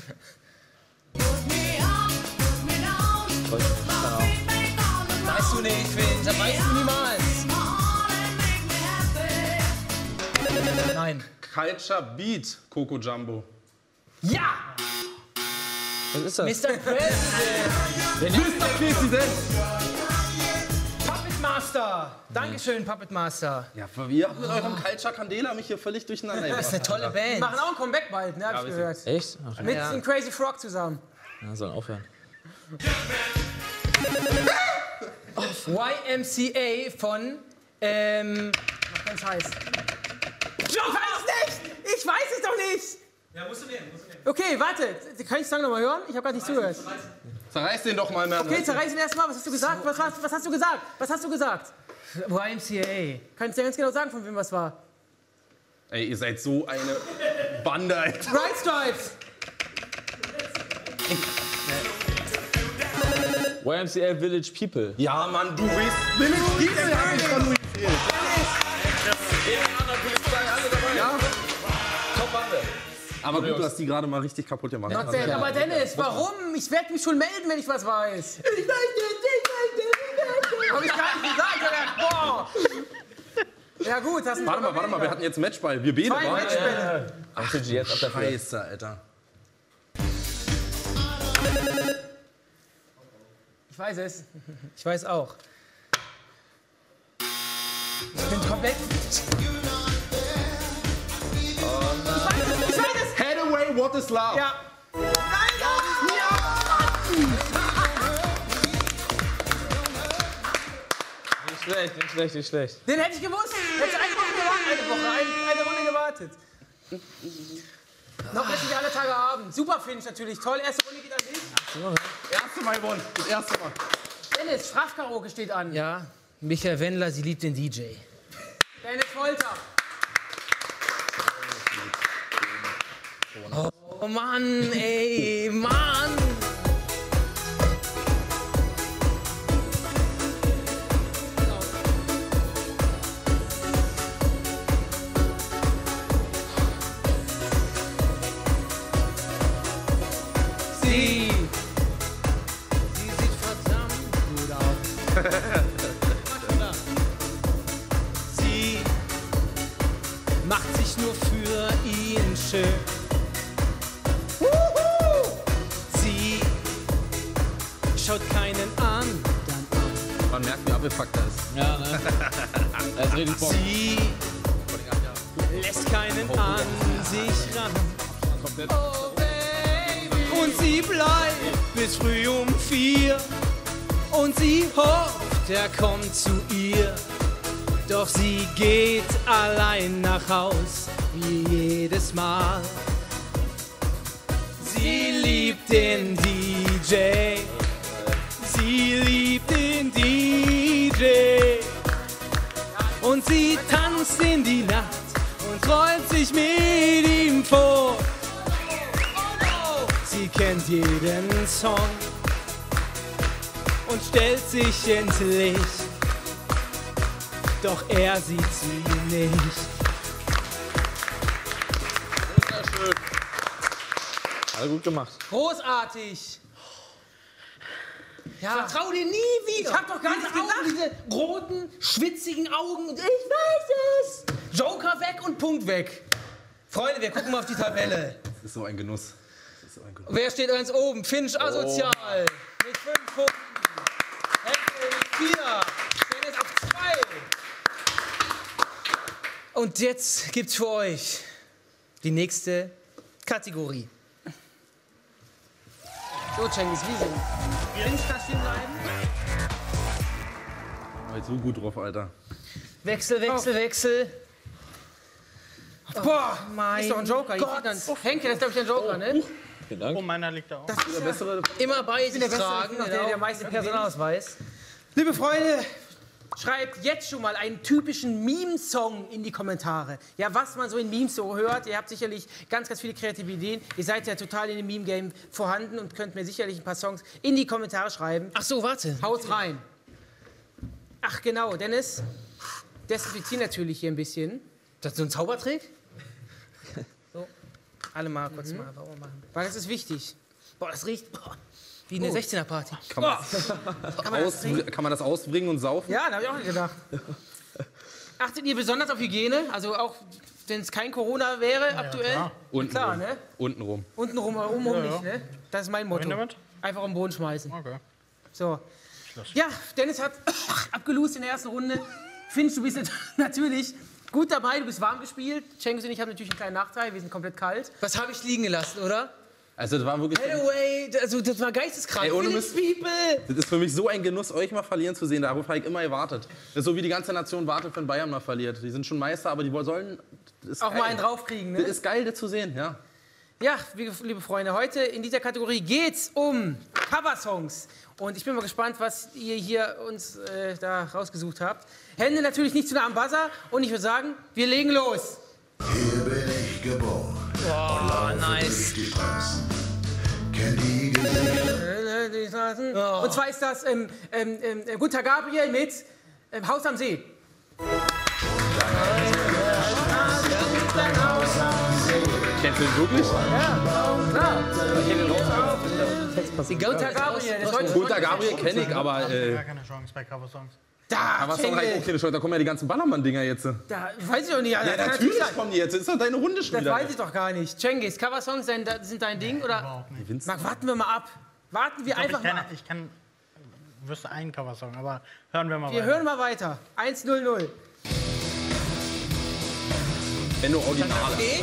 me up, put me down, put my feet back on the ground. Weißt du nicht, Finn, das weißt du niemals. My heart and make me happy. Nein. Culture Beat, Coco Jumbo. Ja! Was ist das? Mister President! Mister Präsident! Puppet Master! Dankeschön, Puppet Master. Ja, ihr habt mit eurem Culture Candela mich hier völlig durcheinander Das ist eine tolle Die Band. machen auch ein Comeback bald, ne, hab ich gehört. Echt? Ach, Mit Ja. dem Crazy Frog zusammen. ja, sollen aufhören. Y M C A von, ähm... Ganz heiß. Ich weiß es nicht! Ich weiß es doch nicht! Ja, musst du nehmen, musst du nehmen. Okay, warte. Kann ich den Song nochmal hören? Ich habe gerade nicht zugehört. Zerreiß den doch mal, Mann. Okay, zerreiß ihn erstmal. Was hast du gesagt? Was, was, was hast du gesagt? Was hast du gesagt? Y M C A. Kannst du dir ganz genau sagen, von wem was war? Ey, ihr seid so eine Bande, Alter. Bright Stripes! Y M C A Village People. Ja, Mann, du weißt. Village People hab ich von nur gefehlt. Ja. Top-Bande. Aber gut, du hast die gerade mal richtig kaputt gemacht. Not bad. Aber Dennis, warum? Ich werde mich schon melden, wenn ich was weiß. Ich weiß nicht, ich weiß nicht, ich weiß nicht. Hab ich gar nicht gesagt, oder? Boah! Ja gut, das ist Warte mal, warte mal, wir hatten jetzt Matchball. Wir beide Zwei waren. Matchbälle. Ach, sind die jetzt ab dafür. Scheiße, Alter. Ich weiß es. Ich weiß auch. Ich bin komplett... Hathaway, What is Love? Ja. Nicht schlecht, nicht schlecht, nicht schlecht. Den hätte ich gewusst. Hätte ich eine Woche gewartet. Eine Woche, eine, eine Runde gewartet. Noch hätte ich alle Tage Abend. Super Finish natürlich. Toll. Erste Runde geht an dich. Erste Mal gewonnen. Das erste Mal. Dennis, Strafkaraoke steht an. Ja, Michael Wendler, sie liebt den D J. Dennis Folter. Oh Mann, ey, Mann! Sie, sie sieht verdammt gut aus. Sie macht sich nur für ihn schön. Sie schaut keinen an. Man merkt, wie abgefuckt er ist. Ja, ne? Er ist richtig Bock. Sie lässt keinen an sich ran. Oh, Baby. Und sie bleibt bis früh um vier. Und sie hofft, er kommt zu ihr. Doch sie geht allein nach Haus, wie jedes Mal. Sie liebt den D J. Sie liebt den D J. Und sie tanzt in die Nacht und träumt sich mit ihm vor. Sie kennt jeden Song und stellt sich ins Licht. Doch er sieht sie nicht. Alle gut gemacht. Großartig. Ja. Vertrau dir nie wieder. Ich hab doch gar Diese nicht Augen, diese roten, schwitzigen Augen. Ich weiß es. Joker weg und Punkt weg. Freunde, wir gucken mal auf die Tabelle. Das ist so ein Genuss. Das ist so ein Genuss. Wer steht ganz oben? Finch asozial. Mit fünf Punkten. Henkel mit vier. Dennis auf zwei. Und jetzt gibt's für euch die nächste Kategorie. So, Cengiz, wie sind? Finch kann stehen bleiben. Heute so gut drauf, Alter. Wechsel, Wechsel, Wechsel. Boah, Mein ist doch ein Joker. Gott. Dann, Henke, das ist, glaube ich, ein Joker, ne? Vielen Dank. Oh, meiner liegt da auch. Das ist ja, Bessere. Immer bei sich der Beste, tragen, der- genau, der meiste Personalausweis. liebe Freunde, schreibt jetzt schon mal einen typischen Meme-Song in die Kommentare. Ja, was man so in Memes so hört. Ihr habt sicherlich ganz, ganz viele kreative Ideen. Ihr seid ja total in dem Meme-Game vorhanden und könnt mir sicherlich ein paar Songs in die Kommentare schreiben. Ach so, warte. Haut rein. Ach genau, Dennis. Desinfizieren natürlich hier ein bisschen. Das ist so ein Zaubertrick? So, alle mal kurz mal sauber machen. Weil das ist wichtig. Boah, das riecht boah, wie eine sechzehner-Party. Kann man, Kann man das aus, trinken? kann man das ausbringen und saufen? Ja, da habe ich auch nicht gedacht. Achtet ihr besonders auf Hygiene? Also auch wenn es kein Corona wäre aktuell? klar. Unten Klar, rum. ne? Unten rum. Unten rum, rum, rum nicht, ne? Das ist mein Motto. Wohin damit? Einfach am Boden schmeißen. Okay. So. Ja, Dennis hat abgelost in der ersten Runde. Findest du bist nat- natürlich gut dabei, du bist warm gespielt. Cengiz und ich haben natürlich einen kleinen Nachteil, wir sind komplett kalt. Was habe ich liegen gelassen, oder? Also das war wirklich... Anyway, also das war geisteskrank. Ey, ohne Village Mist. People. Das ist für mich so ein Genuss, euch mal verlieren zu sehen. Darauf habe ich immer gewartet. Das ist so wie die ganze Nation wartet, wenn Bayern mal verliert. Die sind schon Meister, aber die sollen... Das ist Auch geil. mal einen draufkriegen, Das ne? ist geil, das zu sehen, ja. Ja, liebe, liebe Freunde, heute in dieser Kategorie geht's um Coversongs. Und ich bin mal gespannt, was ihr hier uns äh, da rausgesucht habt. Hände natürlich nicht zu nah am Buzzer. Und ich würde sagen, wir legen los. Hier bin ich geboren. Oh, nice. Die Straßen. Kenn die Gesichter. Und zwar ist das ähm, ähm, ähm, Gunter Gabriel mit ähm, Haus am See. Kennst du den wirklich? Gunter Gabriel, der deutsche Gunter Gabriel kenne ich, aber... Äh, Gar keine Chance bei Coversongs. Da, aber Song reicht okay, da kommen ja die ganzen Ballermann-Dinger jetzt. Ja, da, weiß ich doch nicht. Alter. Kann natürlich sein. kommen die jetzt. Das ist doch deine Runde schon Das wieder. weiß ich doch gar nicht. Cengiz, Coversongs sind, sind dein Ding? Oder? Überhaupt nicht. Marc, warten wir mal ab. Warten wir Ich, glaub, einfach ich, mal kann, ab. ich kann, wüsste einen Coversong, aber hören wir mal Wir weiter. hören mal weiter. eins null null. Wenn du Original. Okay.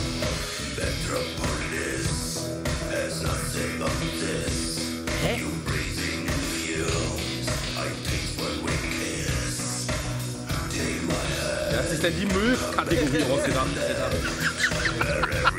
Wer hat sich denn die Müllkategorie ausgedacht, Alter?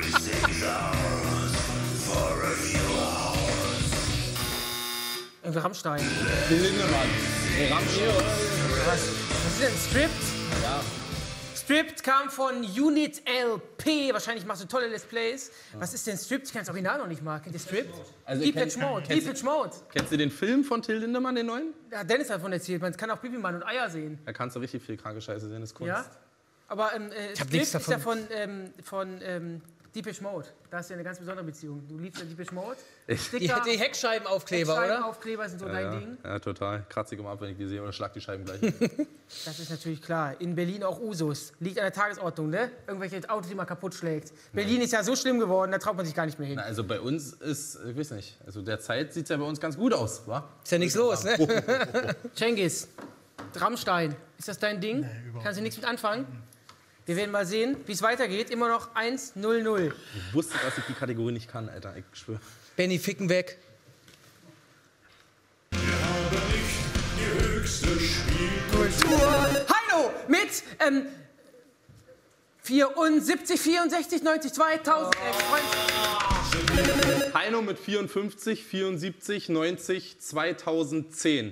Irgendwie Rammstein. Den Lindemann. Ey, Ramschier. Was ist denn? Stripped? Ja. Stripped kam von Unit L P. Wahrscheinlich machst du tolle Let's Plays. Was ist denn Stripped? Ich kann das Original noch nicht mal. Kennt ihr Stripped? Also ich Depeche kenn- Mode. kennst- Depeche Mode. Kennst du den Film von Till Lindemann, den neuen? Ja, Dennis hat davon erzählt. Man kann auch Bibi-Mann und Eier sehen. Da kannst du richtig viel kranke Scheiße sehen, das ist Kunst. Ja? Aber ähm, äh, hab Stripped nichts ist ja davon. von, ähm, von ähm, Depeche Mode. Da hast du ja eine ganz besondere Beziehung. Du liebst ja Depeche Mode. Die, Sticker, die Heckscheibenaufkleber, oder? Aufkleber sind so Ja, dein ja. Ding. ja, total. Kratzig im Ab, wenn ich die sehe, oder schlag die Scheiben gleich. Das ist natürlich klar. In Berlin auch Usus. Liegt an der Tagesordnung, ne? Irgendwelche Autos, die man kaputt schlägt. Berlin ist ja so schlimm geworden, da traut man sich gar nicht mehr hin. Na, also bei uns ist, ich weiß nicht, also derzeit sieht es ja bei uns ganz gut aus, wa? Ist ja nichts los, ne? Cengiz, Rammstein, ist das dein Ding? Kannst du nichts mit anfangen? Wir werden mal sehen, wie es weitergeht. Immer noch eins null null. Ich wusste, dass ich die Kategorie nicht kann, Alter, ich schwöre. Benny, ficken weg. Heino mit ähm, vierundsiebzig, vierundsechzig, neunzig, zweitausend. Äh, Heino mit vierundfünfzig, vierundsiebzig, neunzig, zweitausendzehn.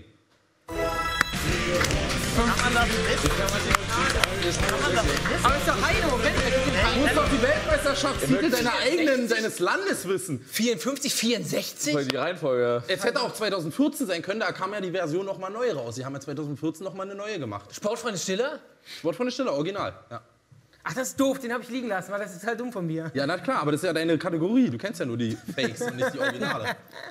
aber ist doch Heino. Wenn, Du musst doch die Weltmeisterschaftstitel deiner eigenen, deines Landes wissen. vierundfünfzig, vierundsechzig? Die Reihenfolge. Es hätte auch zweitausendvierzehn sein können, da kam ja die Version noch mal neu raus. Sie haben ja zweitausendvierzehn noch mal eine neue gemacht. Sportfreunde Stiller? Wort von der Stille, original. Ja. ach, das ist doof, den habe ich liegen lassen, weil das ist halt dumm von mir. ja, na klar, aber das ist ja deine Kategorie. Du kennst ja nur die Fakes und nicht die Originale.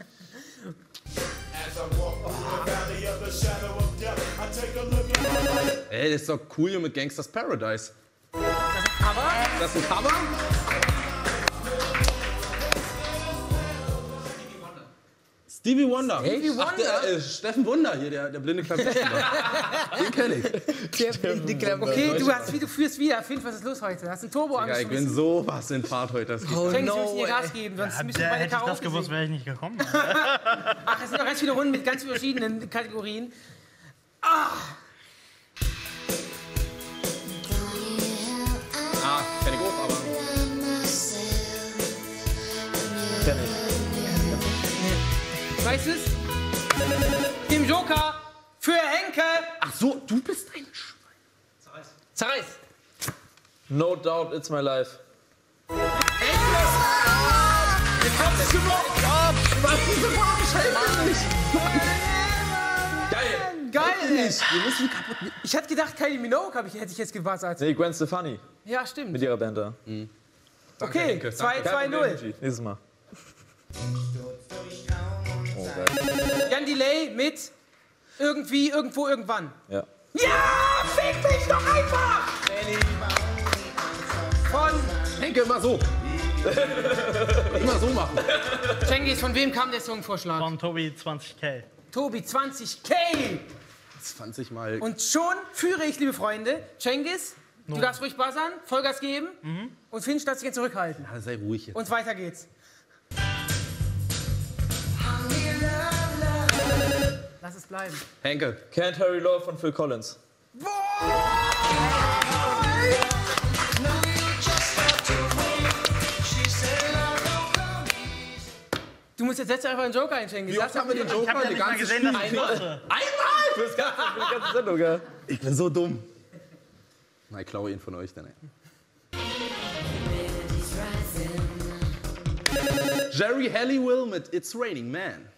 Ey, das ist doch cool hier mit Gangsters Paradise. Aber Das ist ein Cover? Stevie Wonder. Stevie Ach, der, äh, Steffen Wunder hier, der, der blinde Klavierspieler. Den kenne ich. okay, du, hast, du führst wieder. Finn, was ist los heute? Hast du ein Turbo Ja, ich bin angeschmissen? sowas in Fahrt heute. Das geht Oh Cengiz, wir no, müssen dir Gas ey. geben, sonst Ja, müssen wir der, bei der hätte ich das Karaoke gewusst, singen. wäre ich nicht gekommen. Ach, es sind noch ganz viele Runden mit ganz verschiedenen Kategorien. Ah, kenn ich auch, aber... Weißt du es? Dem Joker Für Henke. Ach so, du bist ein Schwein. Zerreiß. No doubt, it's my life. Geil. Geil. Ich hätte gedacht, Kylie Minogue hab ich, hätte ich jetzt gewassert. Nee, Gwen Stefani Ja, stimmt. mit ihrer Band da. Okay, Henke. zwei zwei null. Nächstes Mal. Jan Delay mit irgendwie, irgendwo, irgendwann. Ja. Ja, fick mich doch einfach! Von Henke, immer so. Immer so machen. Cengiz, von wem kam der Songvorschlag? Von Tobi zwanzig K. Tobi, zwanzig K! zwanzig Mal. Und schon führe ich, liebe Freunde, Cengiz, du darfst ruhig buzzern, Vollgas geben und Finch darf sich jetzt zurückhalten. Ja, sei ruhig jetzt. Und weiter geht's. Lass es bleiben. Henke. Can't Hurry Love von Phil Collins. Du musst jetzt, setz einfach einen Joker ein, Cengiz. Wie oft haben wir den Ich Joker? hab ja Die nicht mal ganze gesehen, Spiel? dass ich wusste. Einmal? Für das ganze, für die ganze Sendung, ja. Ich bin so dumm. Na, ich klaue ihn von euch dann. Ey. Jerry Halliwell mit It's Raining Man.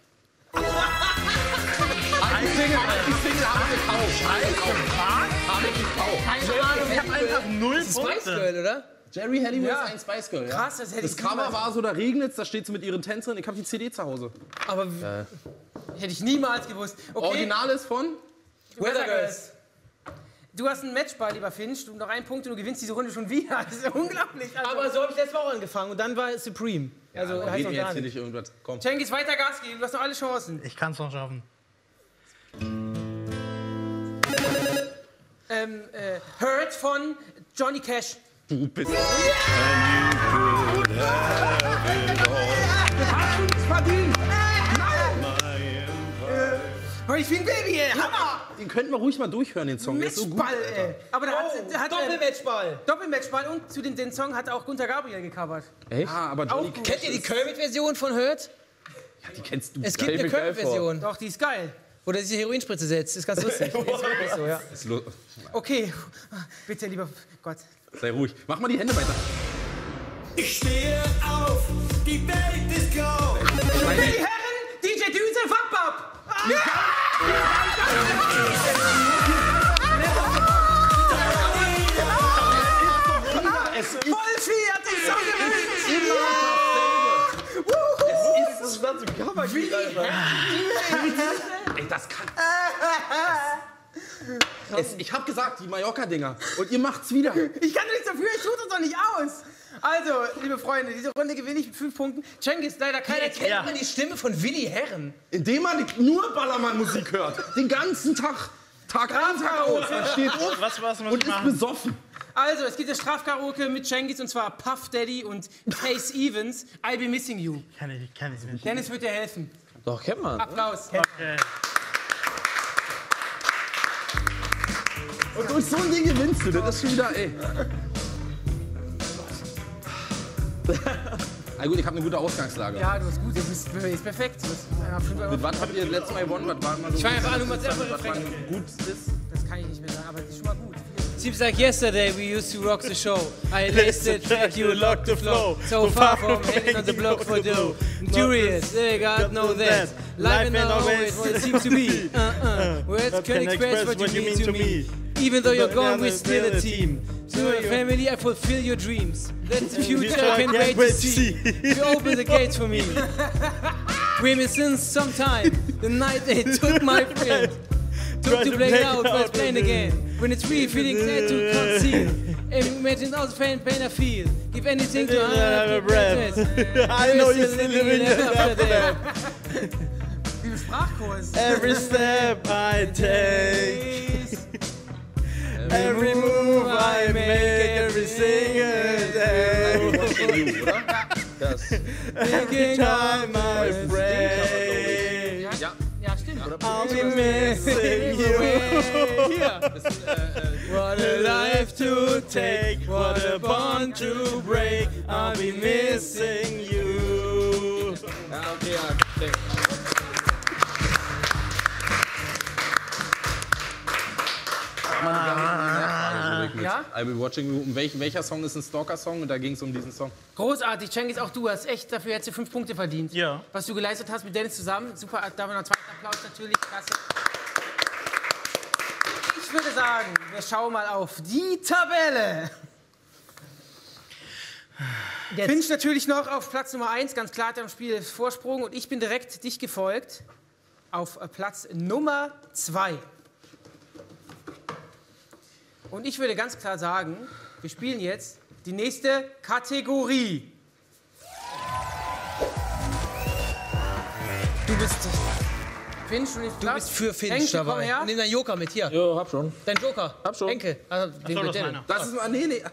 Ein Single, ein Single habe ich gekauft. Habe ich gekauft. Keine Ahnung, Ich hab einfach null Spice Punkte. Girl, oder? Jerry Halliwell Ja. ist ein Spice Girl, ja. Krass, das hätte Das ich Cover niemals- war so, da regnet's, da steht sie mit ihren Tänzerinnen. Ich habe die C D zu Hause. Aber hätte ich niemals gewusst. Okay, Original ist von? Weather Girls. Du hast einen Matchball, lieber Finch. Du noch einen Punkt und du gewinnst diese Runde schon wieder. Das ist ja unglaublich. Also, Aber so habe ich letztes Mal auch angefangen und dann war es Supreme. Also Also, heißt red noch mir gar jetzt hier nicht. nicht irgendwas. Komm. Cengiz, weiter Gas geben. Du hast noch alle Chancen. Ich kann's noch schaffen. Ähm, äh, Hurt von Johnny Cash. Du bist. Oh, ich bin Baby, ey. Hammer! Den könnten wir ruhig mal durchhören, den Song. Der ist so gut. Matchball, ey. Aber da hat, Oh, hat äh, Doppelmatchball. Doppelmatchball und zu dem den Song hat auch Gunther Gabriel gecovert. Ah, aber Johnny Auch gut. Cash Kennt ihr die Kermit-Version von Hurt? Ja, die kennst du. Es gibt Stell eine mir geil Kermit-Version, Doch, die ist geil. wo der sich eine Heroinspritze setzt. Ist ganz lustig. Ist wirklich so, ja. Ist lo- Okay, bitte, lieber Gott. Sei ruhig. Mach mal die Hände weiter. Ich stehe auf, die Welt ist grau. Meine Herren, D J Düse, Wappab! Wolfi hat den Song gewinnt! Das ist dann so Cover geht, Alter. Ey, das kann. Es, ich hab gesagt, die Mallorca-Dinger. Und ihr macht's wieder. Ich kann doch nichts dafür, ich tue das doch nicht aus. Also, liebe Freunde, diese Runde gewinne ich mit fünf Punkten. Cengiz, leider keiner Erkennt kennt. man die Stimme von Willi Herren? Indem man nur Ballermann-Musik hört. Den ganzen Tag. Tag an, Tag aus. Er steht auf Was, was muss und ich ist machen? besoffen. Also, es gibt das Strafkaraoke mit Cengiz und zwar Puff Daddy und Pace Evans. I'll be missing you. Kenn ich, kenn ich nicht. Dennis wird dir helfen. Doch, kennt man. Applaus. Okay. Und durch so ein Ding gewinnst du. Das ist schon wieder, ey. Na gut, ich habe eine gute Ausgangslage. Ja, du bist gut, das ist, ist perfekt. Das, ja, fünf Euro. Mit was habt ihr das letzte Mal gewonnen? Was war immer so Ich fange einfach an, Nummer sehr was man gut ist? das kann ich nicht mehr sagen, aber das ist schon mal gut. Seems like yesterday we used to rock the show. I laced the track, you locked the flow. So far from hanging on the block for dough. I'm curious, they got know that. Life ain't always what it seems to be. Uh-uh. Words can express what you mean to me. Even though you're gone, we're still a team. To your family, I fulfill your dreams. That's the future I can't wait to see. You open the gates for me. Women since some time, the night they took my friend. Took to play it out, but it's plain again. When it's real, feeling sad to conceal. Imagine all the pain, pain I feel. Give anything to have a breath. I know you're still living after that. Liebe Sprachkurs. Every step I take, Every move I make, every single day. every time I pray, Ja, ja, stimmt. I'll be missing you. Hier. What a life to take, what a bond to break. I'll be missing you. Ja, okay, ja. Ja? I'll be watching you. Und welch, welcher Song ist ein Stalker-Song? Und da ging es um diesen Song. Großartig, Cengiz, auch du hast echt, dafür hättest du fünf Punkte verdient. Ja. Was du geleistet hast mit Dennis zusammen. Super, da haben wir noch einen zweiten Applaus natürlich. Klasse. Ich würde sagen, wir schauen mal auf die Tabelle. Finch natürlich noch auf Platz Nummer eins, ganz klar hat er im Spiel Vorsprung. Und ich bin direkt dich gefolgt auf Platz Nummer zwei. Und ich würde ganz klar sagen, wir spielen jetzt die nächste Kategorie. Du bist Finch und ich Du bist für Finch Henke, komm dabei. her. Nimm deinen Joker mit, hier. Jo, hab schon. Dein Joker. Hab schon. Henke. Also, wen So, wird das der ist denn? meiner. Das ist mal. Nee, nee.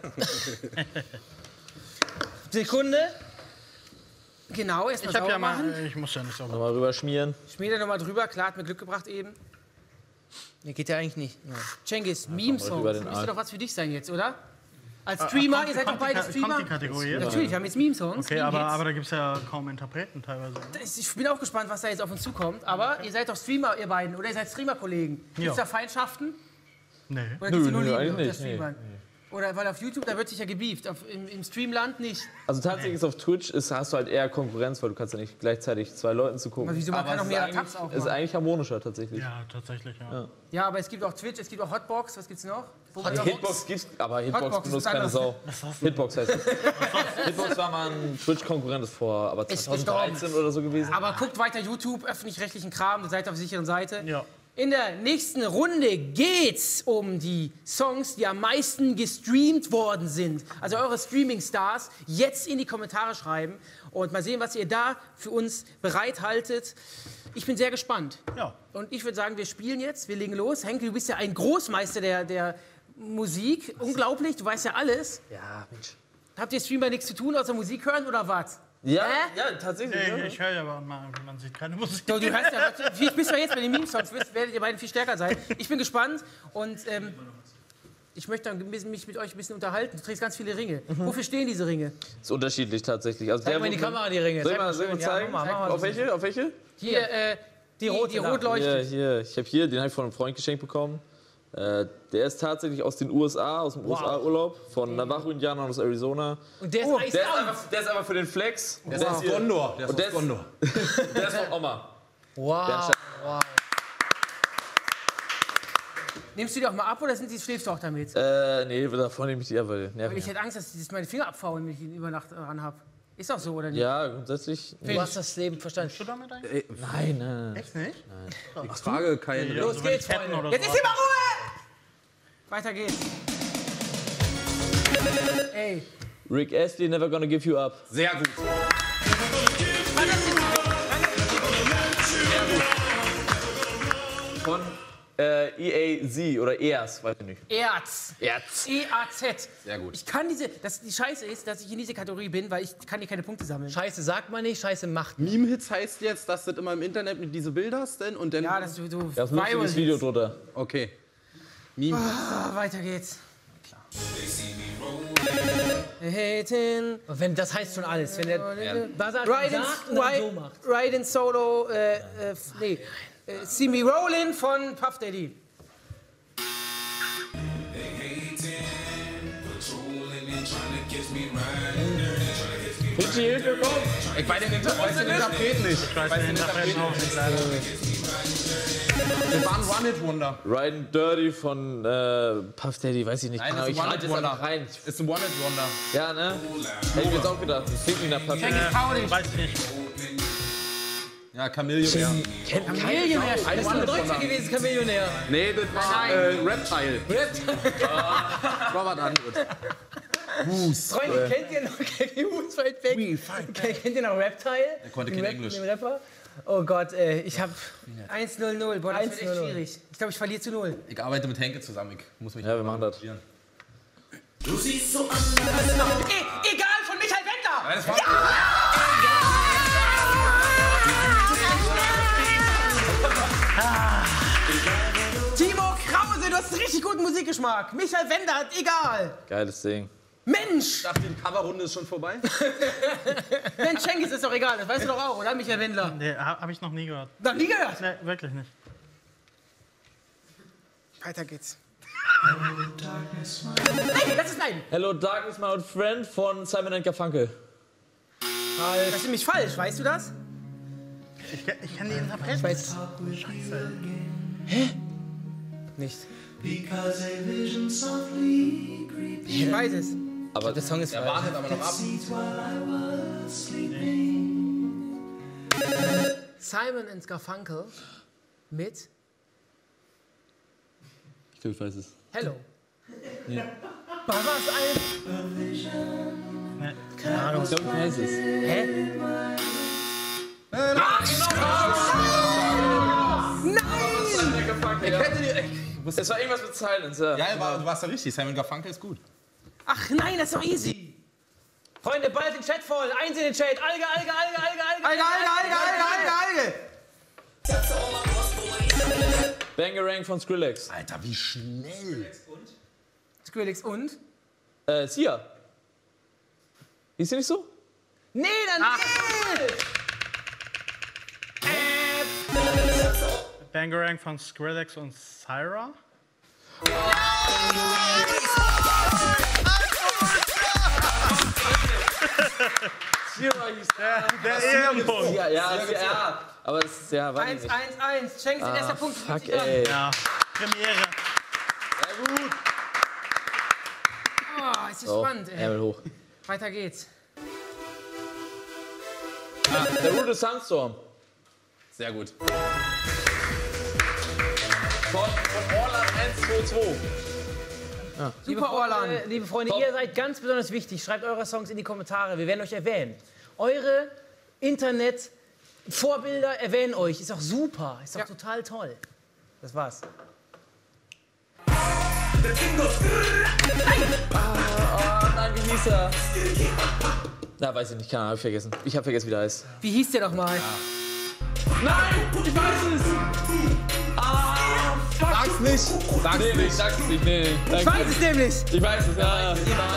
Sekunde. Genau, erstmal Ich hab sauber ja mal, machen. ich muss ja nicht sauber. Nochmal rüberschmieren. Schmier da nochmal drüber, klar, hat mir Glück gebracht eben. Nee, geht ja eigentlich nicht. Ja. Cengiz, über Meme-Songs, den müsste Arm. doch was für dich sein jetzt, oder? Als Streamer, ihr seid doch beide Kommt die Streamer. Kategorie jetzt? Natürlich, wir haben jetzt Meme-Songs. Okay, Meme aber, Hits. aber da gibt es ja kaum Interpreten teilweise. Das- Ich bin auch gespannt, was da jetzt auf uns zukommt. Aber ihr seid doch Streamer, ihr beiden, oder ihr seid Streamer-Kollegen. Gibt es Ja. da Feindschaften? Nee. Oder gibt's Nö, nur nö, Liebe eigentlich unter nicht, nee, Streamern? Oder weil auf YouTube, da wird sich ja gebieft. Auf, im, Im Streamland nicht. Also tatsächlich ist auf Twitch ist, hast du halt eher Konkurrenz, weil du kannst ja nicht gleichzeitig zwei Leuten zugucken. Aber wieso, man kann es auch ist mehrere eigentlich- Tabs ist aufmachen. eigentlich harmonischer tatsächlich. Ja, tatsächlich, ja. Ja, aber es gibt auch Twitch, es gibt auch Hotbox. Was gibt's noch? Wo man Die auch- Hitbox gibt's, aber Hitbox Hotbox benutzt ist keine anders. Sau. Hitbox heißt es. Hitbox war mal ein Twitch-Konkurrent ist vor, aber Ist zweitausenddreizehn oder so gewesen. Aber guckt weiter YouTube, öffentlich-rechtlichen Kram, ihr seid auf der sicheren Seite. Ja. In der nächsten Runde geht's um die Songs, die am meisten gestreamt worden sind. Also eure Streaming-Stars jetzt in die Kommentare schreiben und mal sehen, was ihr da für uns bereithaltet. Ich bin sehr gespannt. Ja. Und ich würde sagen, wir spielen jetzt, wir legen los. Henke, du bist ja ein Großmeister der, der Musik. Unglaublich, du weißt ja alles. Ja, Mensch. Habt ihr Streamer nichts zu tun, außer Musik hören oder was? Ja, Hä? ja, tatsächlich. Nee, ja. ich höre ja aber mal, man sieht keine Musik. So, du hörst ja, wie bist du jetzt bei den Meme-Songs? Wisst- Werdet ihr beide viel stärker sein. Ich bin gespannt und ähm, ich möchte dann mich mit euch ein bisschen unterhalten. Du trägst ganz viele Ringe. Wofür stehen diese Ringe? Ist unterschiedlich tatsächlich. Also Zeig der, mal in die wo- Kamera die Ringe. Soll ich Zeig mal, soll ich mal schön. Ja, zeigen? mach mal, mach mal. Auf welche? Auf welche? Hier, äh, die, rote die da. rot leuchtet. Hier, hier. Ich habe hier, den habe ich von einem Freund geschenkt bekommen. Äh, der ist tatsächlich aus den U S A, aus dem U S A-Urlaub, von Navajo-Indianern aus Arizona. Und der ist Oh, Eis Der ist, down. einfach, der ist einfach für den Flex. Und Der der ist ist aus hier- Gondor. Der ist Und der aus ist- Gondor. Der ist von Oma. Wow. wow. Nimmst du die auch mal ab oder sind die, schläfst du auch damit? Äh, nee, davon nehme ich die ja, weil nervt Ich mich. hätte Angst, dass ich meine Finger abfaulen, wenn ich ihn über Nacht dran habe. Ist doch so, oder nicht? Ja, grundsätzlich. Du hast das Leben verstanden. Bist du damit eigentlich? Nein, nein. Echt nicht? Ich frage keinen. Ja, Los so wenn geht's, Fetten Freunde. oder Jetzt ist so. hier mal Ruhe! Weiter geht's. Ey, Rick Astley, Never Gonna Give You Up. Sehr gut. Von äh, E A Z oder E A S, weiß ich nicht. Erz. Erz. E A Z. Sehr gut. Ich kann diese, das, die Scheiße ist, dass ich in diese Kategorie bin, weil ich kann hier keine Punkte sammeln. Scheiße sagt man nicht, Scheiße macht man. Meme-Hits heißt jetzt, dass das immer im Internet mit diese Bilder denn und dann. Ja, das ist so Da ist ein lustiges Viral Video Hits. drunter. Okay. Meme. Ah, weiter geht's. Hating. Und wenn, das heißt schon alles. Wenn der Buzzer Ride in, sagt und dann so Ride, macht. Ride in Solo, äh, äh, f- nee, äh, See Me Rollin' von Puff Daddy. Putschi, Hilfe, komm! Ich weiß den Inter- weiß den Interpret nicht. Ich weiß den Interpreten auch nicht leider. Das war ein One-Hit-Wonder. Riding Dirty von äh, Puff Daddy, weiß ich nicht. Nein, genau. das Ich ist ein rate jetzt One-Hit-Wonder. einfach rein. Ist ein One-Hit-Wonder. Ja, ne? Hätte ich mir jetzt auch gedacht. Das klingt wie nach Puff Daddy. Cengiz, trau dich. Weiß ich nicht. Ja, Chameleon. Millionär. Das ist ein Deutscher gewesen, kein Millionär. Nee, das war äh, Reptile. Das war was anderes. Freunde, kennt ihr noch Hus weit weg? Kennt ihr noch Reptile? Er konnte Den kein Rap- Englisch. Den Rapper? Oh Gott, ey, ich hab. eins null null. Boah, das wird echt eins null null. schwierig. Ich glaube, ich verliere zu null. Ich arbeite mit Henke zusammen. Ich muss mich. Ja, wir machen das. E egal, von Michael Wendler! Das war Timo Krause, du hast einen richtig guten Musikgeschmack. Michael Wendler hat egal. Geiles Ding. Mensch! Ich dachte, die Coverrunde ist schon vorbei. Ben Cengiz ist doch egal, das weißt du doch auch, oder? Michael Wendler. Nee, ha- hab ich noch nie gehört. Noch nie gehört. Nee, wirklich nicht. Weiter geht's. Nein, lass es bleiben. Hello Darkness, my old friend von Simon and Garfunkel. Das ist nämlich falsch, weißt du das? Ich, ich kann die Interpreten. Ich weiß. Scheiße. Hä? Nicht. Ich weiß es. Aber der Song ist Er falsch. wartet aber noch ab. Simon and Garfunkel mit ich glaube, ich weiß es. Hello. Ja. War was ein... Keine Ahnung. Ich glaube, ich weiß es. Hä? Ich hätte die, Es war irgendwas mit Silence, ja. ja, war, du warst ja richtig. Simon Garfunkel ist gut. Ach nein, das ist doch easy. Freunde, bald den Chat voll. Eins in den Chat. Alge, Alge, Alge, Alge, Alge. Alge, Alge, Alge, Alge, Alge. Bangarang von Skrillex. Alter, wie schnell. Skrillex und? Äh, Sia. Ist sie nicht so? Nee, dann nicht. Bangarang von Skrillex und Syra. Sia hieß Der Ehrenpunkt. Ja, ja, ja, ja. Aber es ist, ja, weiß ich Eins, nicht. eins, eins. Schenk den ersten Ah, Punkt. fuck, ey. Ja, Premiere. Sehr gut. Oh, es ist So, spannend, ey. Ärmel hoch. Weiter geht's. Ah, der Rude Sunstorm. Sehr gut. Von, von Orland eins zwei zwei. Liebe Freunde, liebe Freunde, ihr seid ganz besonders wichtig. Schreibt eure Songs in die Kommentare. Wir werden euch erwähnen. Eure Internet-Vorbilder erwähnen euch. Ist doch super. Ist doch Ja. total toll. Das war's. Oh nein, wie hieß er? Na, weiß ich nicht, keine Ahnung, hab ich vergessen. Ich hab vergessen, wie der heißt. Wie hieß der doch mal? Nein, ich weiß es! Ah, fuck. Sag's nicht. Sag's Nee, nee, ich sag's nicht, nee, nee. Ich weiß es nämlich. Ich weiß es, ja.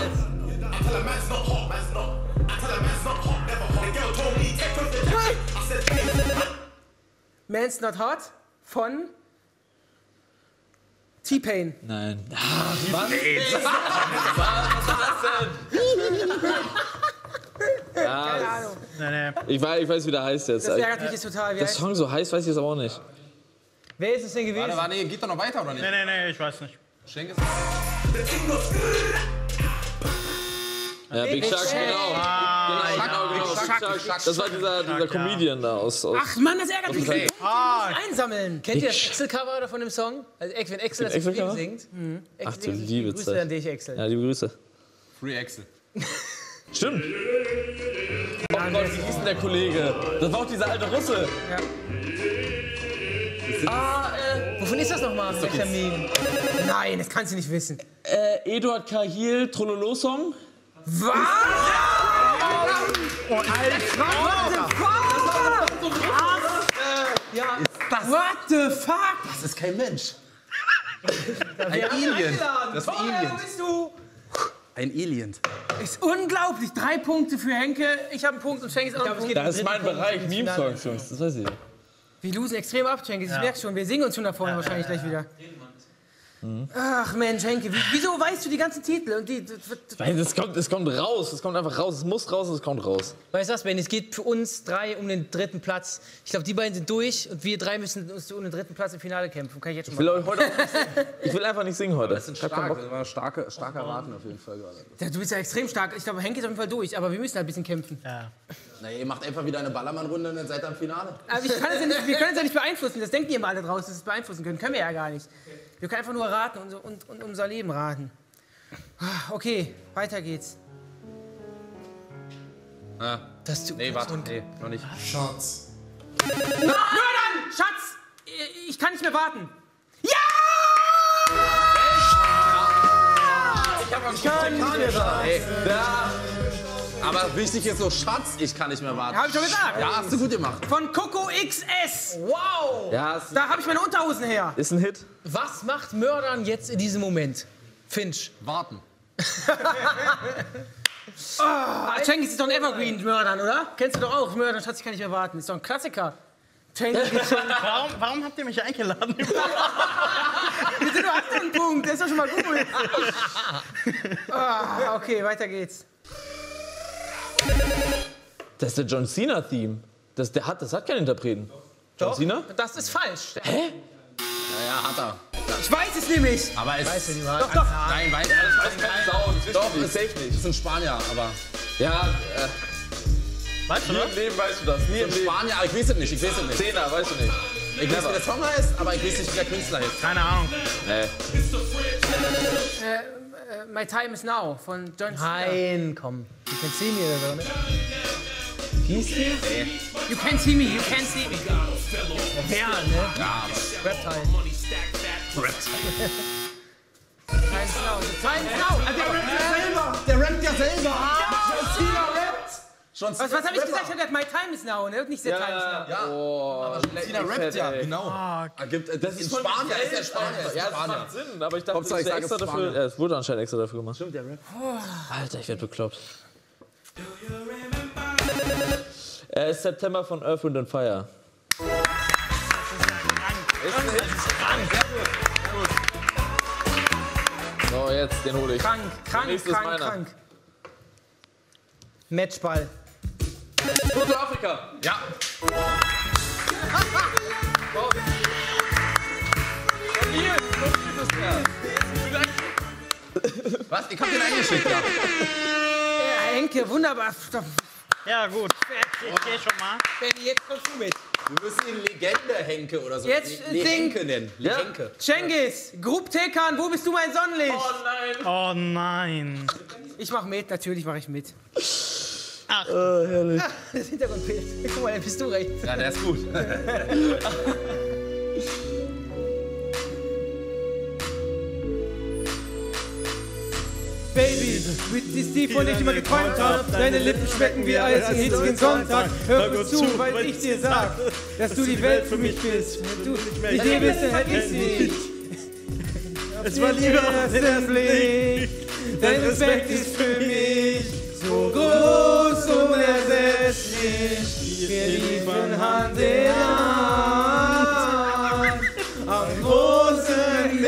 Man's Not Hot von T-Pain. Nein. Ah, was? Was war das denn? Ja, Keine Ahnung. Nee, nee. ich weiß, ich weiß, wie der heißt jetzt. Das ärgert mich jetzt total. Wie Der heißt, Song so heißt, weiß ich jetzt aber auch nicht. wer ist es denn gewesen? Warte, warte, nee, geht doch noch weiter, oder nicht? Nee, nee, nee, ich weiß nicht. Schenk es. Ja, Big Big Shark, Shark. genau. Genau, genau, genau. Big Shark, Big Shark. Das war dieser, dieser Comedian da aus. aus Ach Mann, das ärgert mich. Okay. Ich muss einsammeln. Kennt ihr das Excel-Cover von dem Song? Also, wenn Excel das Lied Excel-Cover? singt. Mhm. Ach Excel du singt, liebe Grüße Zeit. an dich, Excel. Ja, liebe Grüße. Free Axel. Stimmt. Oh Gott, wie hieß denn der Kollege? Das war auch dieser alte Russe. Ja. Ah, äh, Wovon ist das nochmal? Welcher Meme? Nein, das kannst du nicht wissen. äh, Eduard Kahil, Trololo-Song. Was? Oh, Alter. Ja. What the fuck? Das ist kein Mensch. Ein Wer hat ihn Alien. eingeladen? Das ist ein Feuer, Alien. wo bist du? Ein Alien. Ist unglaublich. Drei Punkte für Henke. Ich habe einen Punkt und Schenk ist auch einen Punkt. Das ist mein Bereich, Meme-Songs, Jungs. Das weiß ich. Wir losen extrem ab, Henke. Ich merke schon. Wir singen uns schon da vorne wahrscheinlich gleich wieder. Ach Mensch, Henke. wie- Wieso weißt du die ganzen Titel? Und die, Weil es kommt, es kommt raus, es kommt einfach raus, es muss raus und es kommt raus. weißt du was, Ben? Es geht für uns drei um den dritten Platz. Ich glaube, die beiden sind durch und wir drei müssen uns um den dritten Platz im Finale kämpfen. Kann ich jetzt schon Ich will, mal. heute auch nicht singen. Ich will einfach nicht singen heute. Das sind stark. Das war starke, starker Raten auf jeden Fall gerade. Ja, du bist ja extrem stark. Ich glaube, Henke ist auf jeden Fall durch. Aber wir müssen halt ein bisschen kämpfen. Ja. Na, ihr macht einfach wieder eine Ballermann-Runde und dann seid ihr am Finale. Aber ich kann das ja nicht, wir können es ja nicht beeinflussen. Das denken ihr immer alle draußen, dass wir es beeinflussen können. Können wir ja gar nicht. Wir können einfach nur raten und, und, und unser Leben raten. Okay, weiter geht's. Ah. Das du Nee, warte. Nee, noch nicht. Schatz. Mördern! Schatz! Ich kann nicht mehr warten. Ja! Ich hab ich kann nicht mehr warten. Ey, ja. Aber wichtig ist so, Schatz, ich kann nicht mehr warten. Hab ich schon gesagt. Ja, hast du gut gemacht. Von Coco X S. Wow! Ja, es Da habe ich meine Unterhosen her. ist ein Hit. Was macht Mördern jetzt in diesem Moment? Finch. Warten. Ah, Cengiz ist doch ein Evergreen, Mördern, oder? Kennst du doch auch. Mördern, Schatz, ich kann nicht mehr warten. Ist doch ein Klassiker. Cengiz ist schon... Warum, warum habt ihr mich eingeladen? Wir sind nur einen Punkt. Punkt, das ist doch schon mal gut. Ah, okay, weiter geht's. Das ist der John Cena-Theme. Das, der hat, das hat keinen Interpreten. John Doch, Cena? das ist falsch. Hä? Ja, hat er. Ich weiß es nämlich. Aber es Weißt du die Wahrheit? Doch, doch. Nein, weiß Das weiß keine Sau. Das Doch, ist ist safe Das nicht. ist ein Spanier, aber. Ja, äh, Weißt du nie das? im Leben weißt du das. Nie im Ein Leben. Spanier, aber ich weiß es nicht. Ich weiß es nicht. Zehner, weißt du nicht. Ich weiß, wie der Song heißt, aber ich weiß nicht, wie der Künstler ist. Keine Ahnung. Nee. Äh, My Time is Now von John Cena. Nein, komm. You can see me oder so, ne? Hieß die? You can see me, you can see me. Ja, ne? Ja, aber. Rap-Teil. Time is Now. The Time is Now. Ah, der rappt ja selber. Der rappt ja selber. John Cena rappt. John Was, was habe ich gesagt? Ich habe gesagt, My Time is Now, ne? Und nicht The Time is Now. Ja, aber John Cena rappt ja, genau. Er gibt, das ist ein Spanier, ist der Spanier. Ja, das Spanier. macht Sinn, aber ich dachte, Hauptsache, das ich ist sage extra es dafür. Spanier. Ja, es wurde anscheinend extra dafür gemacht. Stimmt, der Rap. Alter, ich werde bekloppt. Er ist September von Earth, Wind and Fire. Ist ein Hit. So, jetzt, den hole ich. Krank, krank, nächste ist krank, meiner. krank. Matchball. Tote Afrika. Ja. Von mir, von mir ist es ja. Was? Ich hab den eingeschickt, ja. Ja, Henke, wunderbar. Ja, gut. Ich geh schon mal. Benni, jetzt kommst du mit. Wir müssen ihn Legende Henke oder so. Jetzt, Le äh, Henke nennen. Le Henke. Cengiz, Grupp Tekan, wo bist du mein Sonnenlicht? Oh nein. Oh nein. Ich mach mit, natürlich mache ich mit. Ach. Oh, herrlich. Das Hintergrundbild. Guck mal, dann bist du recht. Ja, der ist gut. Baby, mit die Steve, von der ich immer geträumt hab. Deine Lippen schmecken wie Eis am hitzigen Sonntag. Hör gut zu, weil ich dir sag, dass du die Welt für mich bist. Wenn du nicht hier bist, dann vergiss mich. Es war Liebe auf den Blick. Dein Respekt ist für mich so groß, unersetzlich. Wir liefen Hand in Hand am großen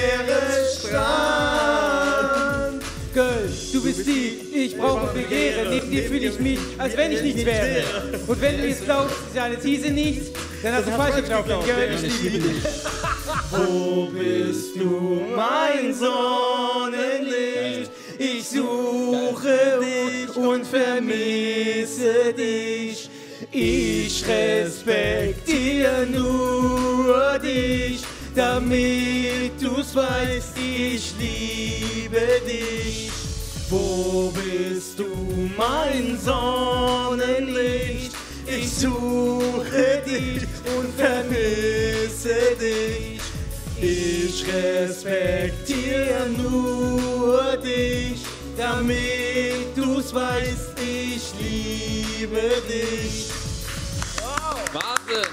Meeresstrand. Girl, du bist die, ich brauche Begehre. Neben dir fühle ich mich, als wenn ich nichts wäre. Und wenn du jetzt glaubst, ist eine Tease nichts, dann hast du falsch geglaubt. Girl, ich liebe dich. Wo bist du, mein Sonnenlicht? Ich suche dich und vermisse dich. Ich respektiere nur dich, damit du's weißt, ich liebe dich. Wo bist du, mein Sonnenlicht? Ich suche dich und vermisse dich. Ich respektiere nur dich, damit du's weißt, ich liebe dich. Wahnsinn.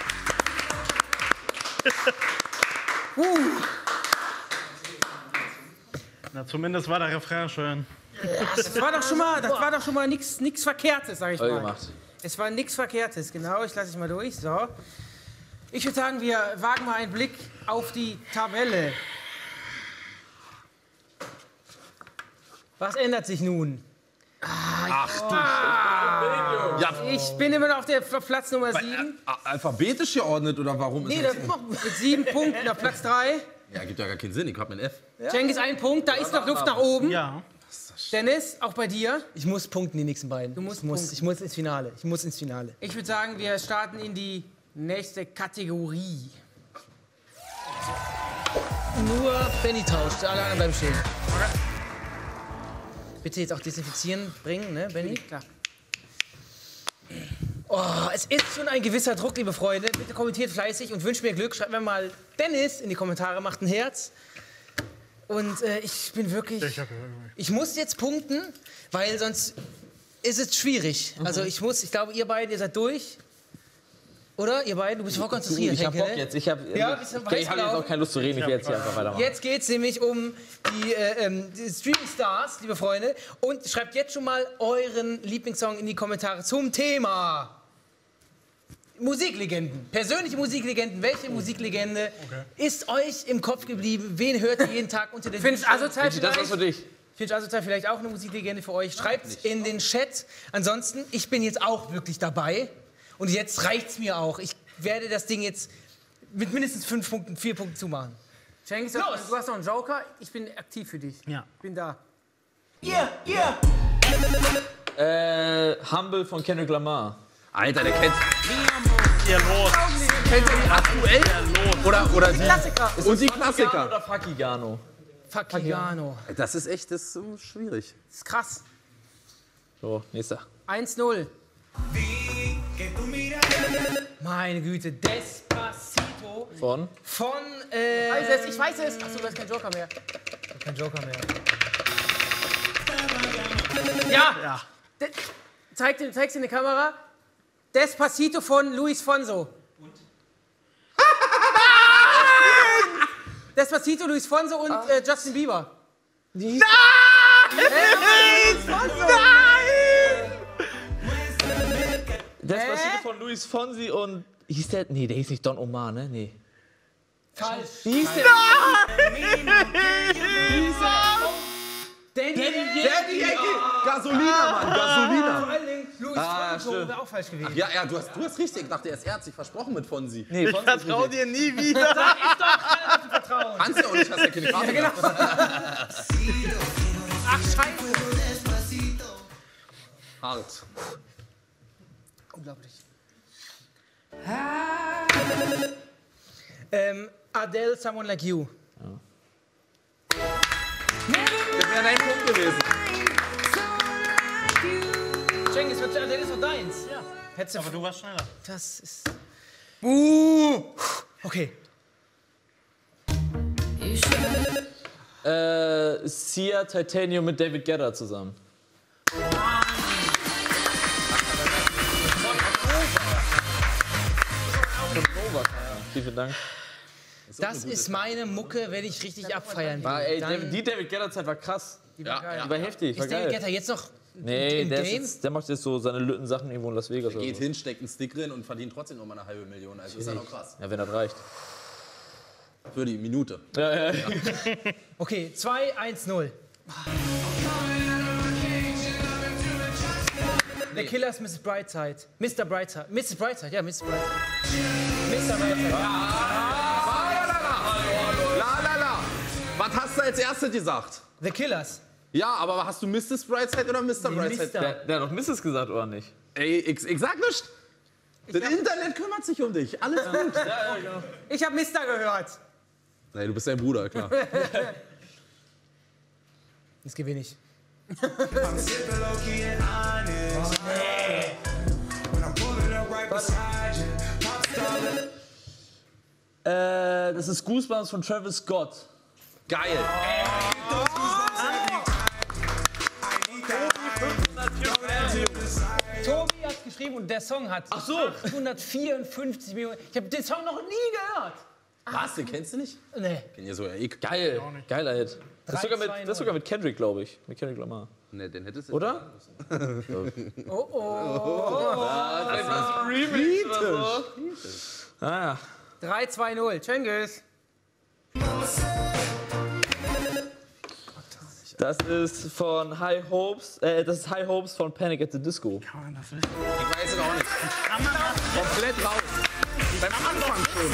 Na, zumindest war der Refrain schön. Das war doch schon mal, das war doch schon mal nichts nix Verkehrtes, sag ich Toll mal. gemacht. Es war nichts Verkehrtes, genau. Ich lasse es mal durch. So. Ich würde sagen, wir wagen mal einen Blick auf die Tabelle. Was ändert sich nun? Ja, Ich bin immer noch auf der Platz Nummer sieben. alphabetisch geordnet oder warum Nee, ist das das? mit sieben Punkten auf Platz drei. Ja, gibt ja gar keinen Sinn. Ich hab einen F. Cengiz ein Punkt, da ist noch Luft nach oben. Ja. Dennis, auch bei dir. Ich muss punkten, die nächsten beiden. Du musst ich muss, punkten. ich muss ins Finale. Ich muss ins Finale. Ich würde sagen, wir starten in die nächste Kategorie. Nur Benny tauscht, alle anderen bleiben stehen. Bitte jetzt auch desinfizieren bringen, ne, Benny? Klar. Oh, es ist schon ein gewisser Druck, liebe Freunde. Bitte kommentiert fleißig und wünscht mir Glück. Schreibt mir mal Dennis in die Kommentare, macht ein Herz. Und äh, ich bin wirklich... Ich muss jetzt punkten, weil sonst ist es schwierig. Mhm. Also ich muss, ich glaube, ihr beiden, ihr seid durch. Oder? Ihr beiden, du bist voll konzentriert, Ich hab Henke, Bock ne? jetzt. Ich hab, Ja, bisschen ich, ich heiß hab jetzt auch gelaufen. keine Lust zu reden. Ich werde jetzt hier einfach weitermachen. Jetzt geht es nämlich um die, äh, ähm, die Streaming Stars, liebe Freunde. Und schreibt jetzt schon mal euren Lieblingssong in die Kommentare zum Thema. Musiklegenden. Persönliche Musiklegenden. Welche Musiklegende ist euch im Kopf geblieben? Wen hört ihr jeden Tag unter den Findest asozial Das ist vielleicht? für dich. Finch Asozial vielleicht auch eine Musiklegende für euch? Schreibt in den Chat. Ansonsten, ich bin jetzt auch wirklich dabei. Und jetzt reicht's mir auch. Ich werde das Ding jetzt mit mindestens fünf Punkten, vier Punkten zumachen. Cengiz, Los! du hast noch einen Joker. Ich bin aktiv für dich. Ja. Bin da. Yeah, yeah. Äh, Humble von Kendrick Lamar. Alter, der kennt, Ihr los. kennt den aktuell? Oder, oder die, Klassiker. und die Gano Klassiker. oder Fakigano? Fakigano. Das ist echt, das ist so schwierig. Das ist krass. So, nächster. eins null. Meine Güte, Despacito Von? von. Äh, Ich weiß es, ich weiß es. Achso, du hast keinen Joker mehr. kein Joker mehr. Ja. Ja. De zeig dir, zeig's in die Kamera. Despacito von Luis Fonso. Und? Despacito, Luis Fonso und äh, Justin Bieber. Nein! Despacito von Luis Fonsi und. Hieß der. Nee, der hieß nicht Don Omar, ne? Nee. Falsch. Wie hieß der? Danny Daddy Yankee! Gasolina, Mann, Vor Gasolina. allen Dingen Luis Ah, Fonso stimmt. wäre auch falsch gewesen. Ja, ja, du hast, du hast richtig. Ich dachte erst, er hat sich versprochen mit Fonsi. Nee, Ich Fonsi ist vertrau richtig. dir nie wieder. Vertrauen. Kannst du auch nicht, hast ja keine Karte gehabt. Ach, scheiße. Hart. Unglaublich. Ähm, Adele, Someone Like You. Das wäre dein Punkt gewesen. Cengiz, Adele ist doch deins. Ja. Hättest du Aber du warst schneller. Das ist. Buh! Okay. Äh, Sia Titanium mit David Guetta zusammen. Vielen Dank. Das ist meine Mucke, wenn ich richtig abfeiern will. War, ey, Dann David, die David Guetta-Zeit war krass. die war geil. Die war heftig, war Ist David geil. Guetta jetzt noch Nee, im der, ist Game? jetzt, der macht jetzt so seine Lütten-Sachen irgendwo in Las Vegas. Oder Geht so. hin, steckt einen Stick drin und verdient trotzdem noch mal eine halbe Million. Also ist ja noch krass. Ja, wenn das reicht. Für die Minute. Ja, ja, ja. Okay, zwei eins null. The Killers, Missus Brightside. Mister Brightside. Missus Brightside, ja, Missus Brightside. Mister Brightside. La la la. Was hast du als erstes gesagt? The Killers. Ja, aber hast du Missus Brightside oder Mister Nee, Brightside? Mister Der, der hat doch Misses gesagt, oder nicht? Ey, ich, ich sag nicht. Das Internet kümmert sich um dich. Alles gut. Ich habe Mister gehört. Nein, du bist dein Bruder, klar. Das gewinne ich. Äh, das ist Goosebumps von Travis Scott. Geil. Tobi hat geschrieben und der Song hat Ach so. achthundertvierundfünfzig Millionen. Ich habe den Song noch nie gehört. Was, den kennst du nicht? Nee. Kenn ja sogar ich. Geil, geiler Hit. Das ist, sogar mit, drei, zwei, das ist sogar mit Kendrick, glaube ich. Mit Kendrick Lamar. Ne, den hättest du. Oder? Oh oh. Remix oder so. Ah, ja. drei zwei null. Cengiz. Das ist von High Hopes, äh, das ist High Hopes von Panic at the Disco. Ich weiß es auch nicht. Komplett raus. Beim Anfang schon.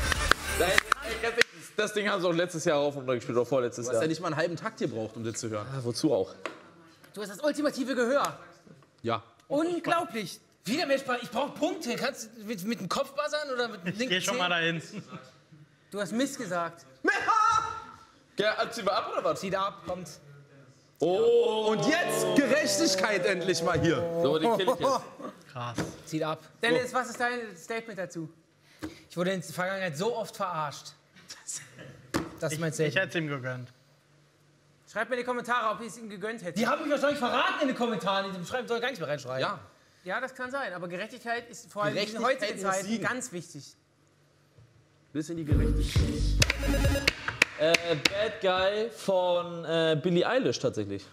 Das Ding haben sie auch letztes Jahr auf und gespielt, oder vorletztes Du hast Jahr. ja nicht mal einen halben Takt gebraucht, um das zu hören. Ah, wozu auch? Du hast das ultimative Gehör. Ja. Unglaublich. Wieder Mensch, ich brauche Punkte. Kannst du mit, mit dem Kopf buzzern oder mit dem Ich linken geh schon mal dahin. Du hast Mist gesagt. Ja, ziehen wir ab oder was? Zieht ab, kommt. Oh, Und jetzt Gerechtigkeit endlich mal hier. so, den kill ich jetzt. Krass. Zieht ab. Dennis, was ist dein Statement dazu? Ich wurde in der Vergangenheit so oft verarscht. Das ist mein Ich Statement. hätte es ihm gegönnt. Schreibt mir in die Kommentare, ob ich es ihm gegönnt hätte. Die haben mich wahrscheinlich verraten in den Kommentaren. Die schreiben, soll gar nichts mehr reinschreiben. Ja. Ja, das kann sein. Aber Gerechtigkeit ist vor allem in Gerechtigkeit heutigen muss Zeiten siegen. ganz wichtig. Bis in die Gerechtigkeit. Äh, Bad Guy von äh, Billie Eilish tatsächlich.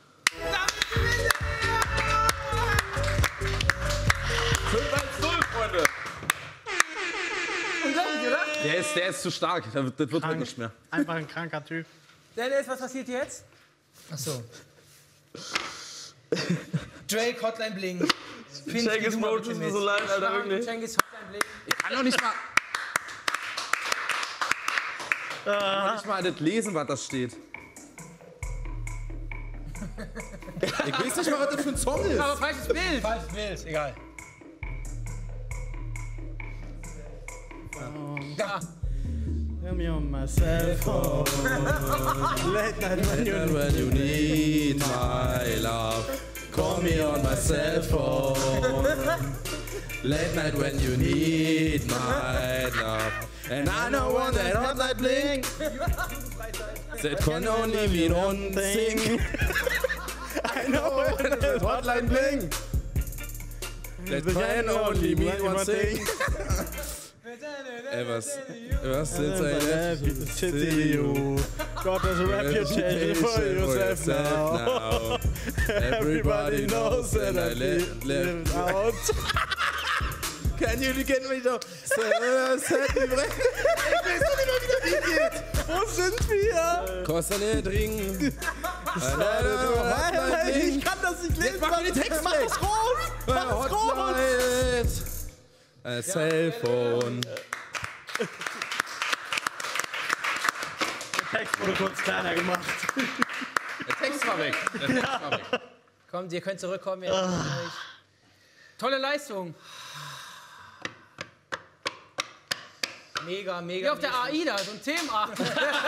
fünf eins null, Freunde. Der ist, der ist zu stark. Das wird, das wird heute nicht mehr. Einfach ein kranker Typ. Dennis, was passiert jetzt? Achso. Drake, Hotline Bling. Cengiz Bro, tut mir so leid, Alter, wirklich. Cengiz, Hotline Bling. Ich kann doch nicht mal. Ich kann nicht mal das lesen, was das steht. Ich weiß nicht mal, was das für ein Song ist. Aber falsches Bild. Falsches Bild, egal. Ja. Tell me on myself. Oh. Late night when you When you need my love, call me on my cell phone. Late night when you need my love, and I don't want that hotline bling. That can only mean one thing. I know that hotline bling. That can only mean one thing. Ey, was, was sind seine City, you got a reputation for yourself now. Everybody knows that I live, live out. Can you get me doch? Set me break. Ich weiß doch nicht mal, wie das Lied geht. Wo sind wir? Kostet nicht dringend. Ich kann das nicht lesen. Mach den Text Mach es raus. Mach es raus. Ein Cellphone. Der Text wurde kurz kleiner gemacht. Der Text war weg. Der Text war weg. Kommt, ihr könnt zurückkommen. Ihr oh. Tolle Leistung. Mega, mega. Wie auf der AIDA, so ein Themenabend.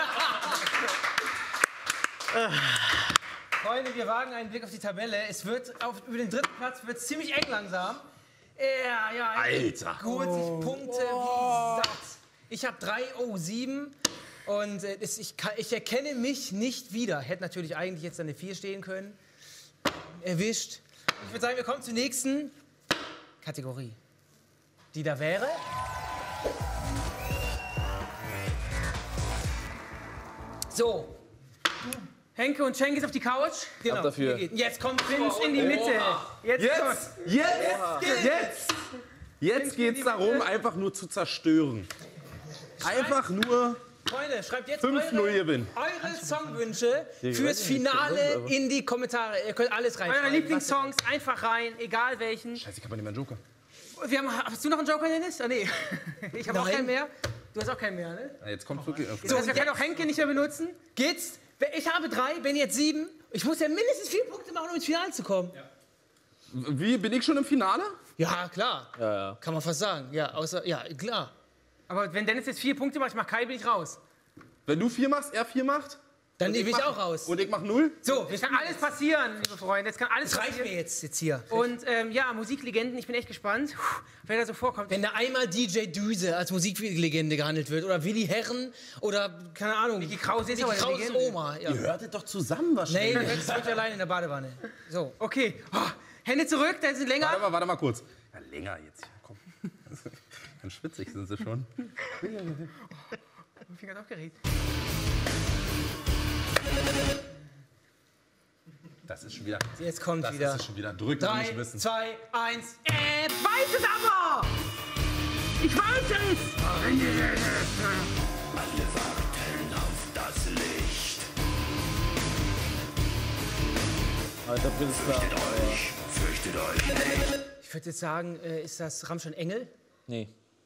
Freunde, wir wagen einen Blick auf die Tabelle. Es wird auf, über den dritten Platz wird ziemlich eng langsam. Ja, ja. Alter. Gut, oh. Punkte wie Satt. Ich habe drei, oh, sieben. Und äh, es, ich, kann, ich erkenne mich nicht wieder. Hätte natürlich eigentlich jetzt eine vier stehen können. Erwischt. Ich würde sagen, wir kommen zur nächsten Kategorie. Die da wäre. So. Henke und Cengiz auf die Couch. Genau. Ab dafür. Jetzt kommt Vince in die Mitte. Jetzt, Jetzt, jetzt, jetzt, jetzt geht's darum, einfach nur zu zerstören. Einfach nur Freunde, schreibt jetzt fünf null eure, Gewinn. eure Songwünsche fürs Finale in die Kommentare. Ihr könnt alles reinschreiben. Eure Lieblingssongs einfach rein, egal welchen. Scheiße, ich hab nicht mehr einen Joker. Wir haben, hast du noch einen Joker, Dennis? Ah, nee. Ich habe auch keinen mehr. Du hast auch keinen mehr, ne? Ja, jetzt kommt wirklich. So, also wir können auch Henke nicht mehr benutzen. Geht's? Ich habe drei, Ben jetzt sieben. Ich muss ja mindestens vier Punkte machen, um ins Finale zu kommen. Ja. Wie, bin ich schon im Finale? Ja, klar. Ja, ja. Kann man fast sagen. Ja, außer, ja, klar. Aber wenn Dennis jetzt vier Punkte macht, ich mach Kai, bin ich raus. Wenn du vier machst, er vier macht? Dann nehme ich mach, auch raus. Und ich mach null? So, es kann alles passieren, liebe Freunde. Es kann alles Das reicht passieren. mir jetzt, jetzt hier. Und ähm, ja, Musiklegenden, ich bin echt gespannt, wer da so vorkommt. Wenn da einmal D J Düse als Musiklegende gehandelt wird oder Willi Herren oder, keine Ahnung, Niki Krause ist Niki aber eine Krauses Legende. Oma. Ja. Ihr hörtet doch zusammen Nee, wahrscheinlich. du hörst wirklich allein in der Badewanne. So. Okay, oh, Hände zurück, da sind länger. Warte mal, warte mal kurz. Ja, länger jetzt. Komm. Ganz schwitzig sind sie schon. Mein Finger hat aufgeregt. Das ist schon wieder. Jetzt kommt Das wieder. ist schon wieder. Drücken Drei, nicht wissen. zwei, eins. Äh, weiß es aber! Ich weiß es! Alter, Prinz klar. Ich würde jetzt sagen, äh, ist das Rammstein Engel? Nee.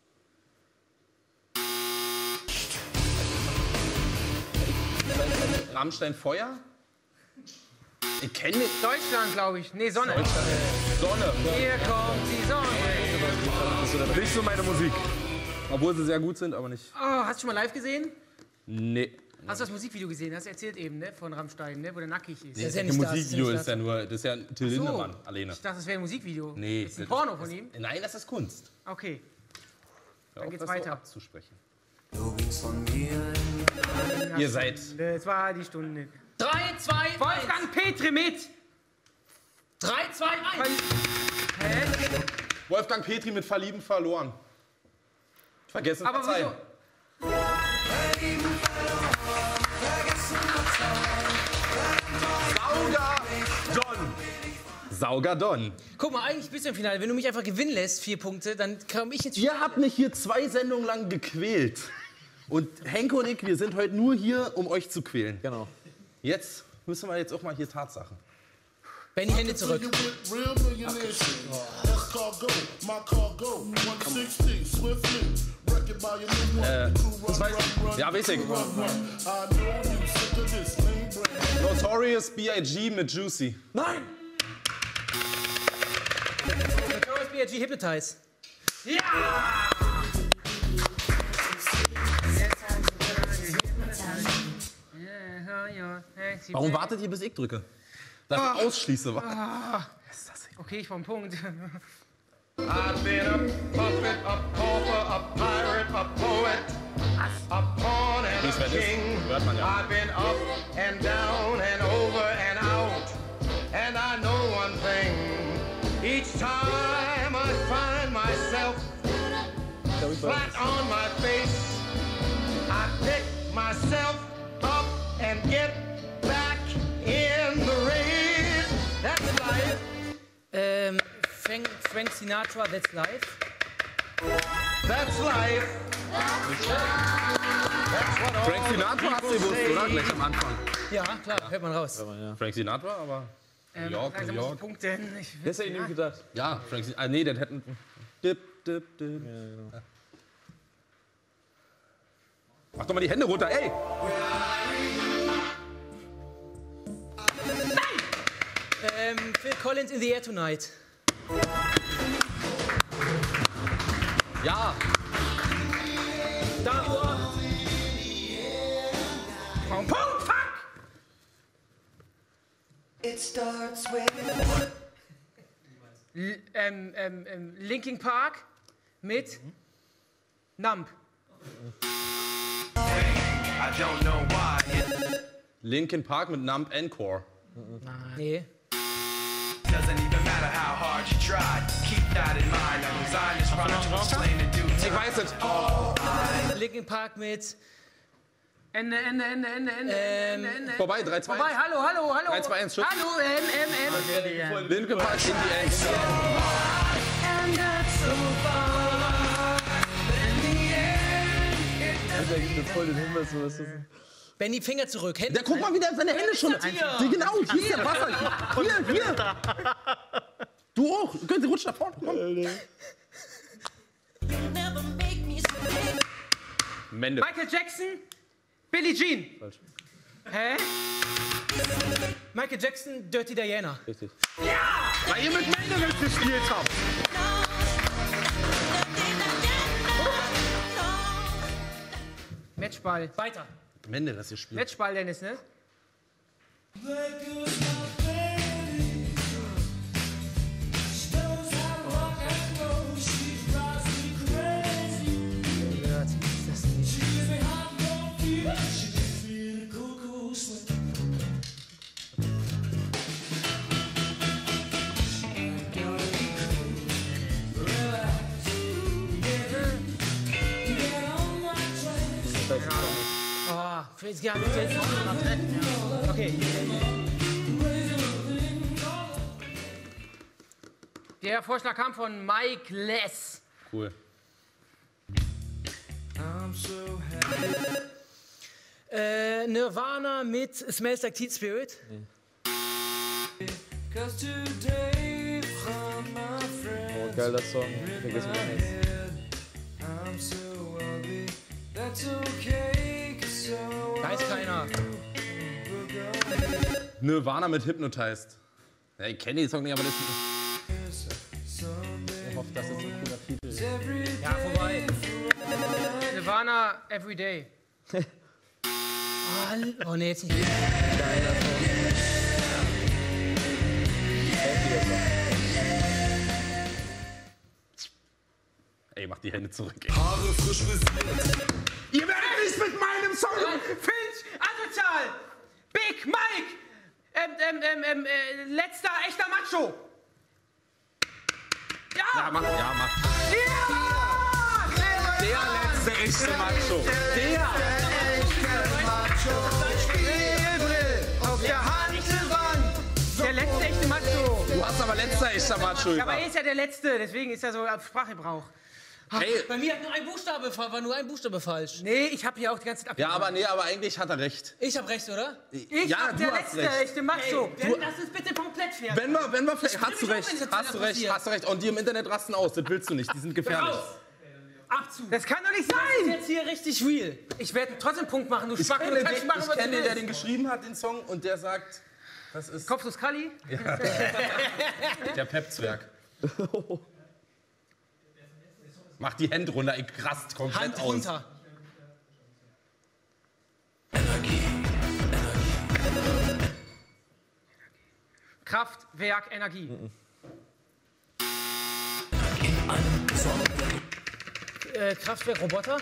Rammstein Feuer? Ich kenne nicht. Deutschland, glaube ich. Nee, Sonne. Sonne. Hier kommt die Sonne. Nicht so meine Musik. Obwohl sie sehr gut sind, aber nicht. Oh, hast du schon mal live gesehen? Nee. Hast du das Musikvideo gesehen? Hast du erzählt eben, ne? Von Rammstein, ne? Wo der nackig ist. Nee, das ja ist nicht ein das, Musikvideo, das ist ja nur. Das ist ja Till So. Lindemann alleine. Ich dachte, das wäre ein Musikvideo. Nee. Das ist ein Porno von ihm? Nein, das ist Kunst. Okay. Dann geht's weiter. So abzusprechen. Ihr seid. Das war die Stunde. Drei, zwei, Wolfgang Petri mit! drei, zwei, eins. Wolfgang Petri mit Verlieben verloren. Vergessen, Aber verzeihen. wieso? Sauga John. Saugadon. Guck mal, eigentlich bist du im Finale. Wenn du mich einfach gewinnen lässt, vier Punkte, dann komme ich ins Ihr habt mich hier zwei Sendungen lang gequält. Und Henke und ich, wir sind heute nur hier, um euch zu quälen. Genau. Jetzt müssen wir jetzt auch mal hier Tatsachen. Benny, Hände zurück. Äh, das weiß ich. Ja, weiß ich. Notorious B I G mit Juicy. Nein! Notorious B I G Hypnotize. Warum wartet ihr, bis ich drücke? Dass ich ausschließe. Okay, ich brauche einen Punkt. I've been a puppet, a pauper, a pirate, a poet, a pawn and a king. I've been up and down and over and out. And I know one thing. Each time I find myself flat on my face, I pick myself up and get back in the race. That's life. Ähm, Frank, Frank Sinatra, That's Life. That's life. That's what all Frank Sinatra hast du gewusst, oder? Gleich am Anfang. Ja, klar, hört man raus. Frank Sinatra, aber Ähm, New York, langsam New muss ich York. Punkte. Ich Das hätte ich nicht gedacht. Ja, Frank Sinatra. Ah, nee, den hätten... Dip, dip, dip. Mach doch mal die Hände runter, ey! Ähm, Phil Collins, In the Air Tonight. Ja! Dauer. Punkt, Punkt, fuck! It starts with L ähm, ähm, ähm, Linkin Park mit Numb. I don't know why. Linkin Park mit Numb Encore. Nee. Doesn't even matter how hard you try. Keep that in mind. I'm designed this run to explain in due Ich time. weiß es. Linkin Park mit Ende, Ende, Ende, Ende, Ende, Ähm, Ende, Ende. Vorbei, drei, zwei, Vorbei, hallo, hallo, hallo. drei, zwei, eins, Schutz. Hallo, M, M, M. Linkin Park, In the End. Da gibt es voll den Hinweis, so was das ist. Benny, Finger zurück. Hände. Der guck mal, wie der seine Hände schon... Die, genau, hier ist der Wasser. Hier, hier. Du auch. Du könntest rutschen nach vorne. Komm. Mende. Michael Jackson, Billie Jean. Falsch. Hä? Michael Jackson, Dirty Diana. Richtig. Weil ihr mit Menderes gespielt habt. Matchball. Weiter. Menderes gespielt. Matchball, Dennis, ne? Oh, jetzt ja, jetzt okay. Der Vorschlag kam von Mike Less. Cool. Äh, Nirvana mit Smells Like Teen Spirit. Oh, geiler Song. Vergiss mich nicht. Da ist keiner. Nirvana mit Hypnotized. Ja, ich kenne den Song nicht, aber das ist... Ich hoffe, das ist ein cooler Titel. Ja, vorbei. Nirvana Everyday. oh, oh nee, jetzt nicht. Ey, mach die Hände zurück, ey. Haare frisch frisiert. Ihr werdet nicht mit meinem Song... Finch, asozial, Big Mike, ähm, ähm, ähm, ähm, äh, letzter echter Macho. Ja! Ja, mach, ja, mach. Ja! Der letzte echte Macho. Der! Spielbrill auf der Handelwand. Der letzte echte Macho. Du hast aber aber letzter echter Matschulter. Aber er ist ja der Letzte, deswegen ist er so auf Sprachgebrauch. Hey. Bei mir hat nur ein Buchstabe, war nur ein Buchstabe falsch. Nee, ich habe hier auch die ganze Zeit Ja, aber nee, aber eigentlich hat er recht. Ich habe recht, oder? Ich Ich ja, hab du der hast Letzte, recht. ich den Macho. Hey, lass uns bitte komplett fair. Wenn wir, wenn wir, vielleicht, hast du mich recht, auf, wenn das hast du wieder recht, passiert. hast du recht. Und die im Internet rasten aus, das willst du nicht, die sind gefährlich. Raus. Abzug. Das kann doch nicht sein. Das ist jetzt hier richtig real. Ich werde trotzdem einen Punkt machen, du Ich Schwachel. kenne Du kannst den, machen, ich was kenn du den, der willst. den geschrieben hat, den Song, und der sagt, das ist Kopflos Kali? Ja. Der Pep-Zwerg. Mach die Hände runter, ich rast komplett Hand aus. runter. Kraftwerk Energie. Äh, Kraftwerk Roboter.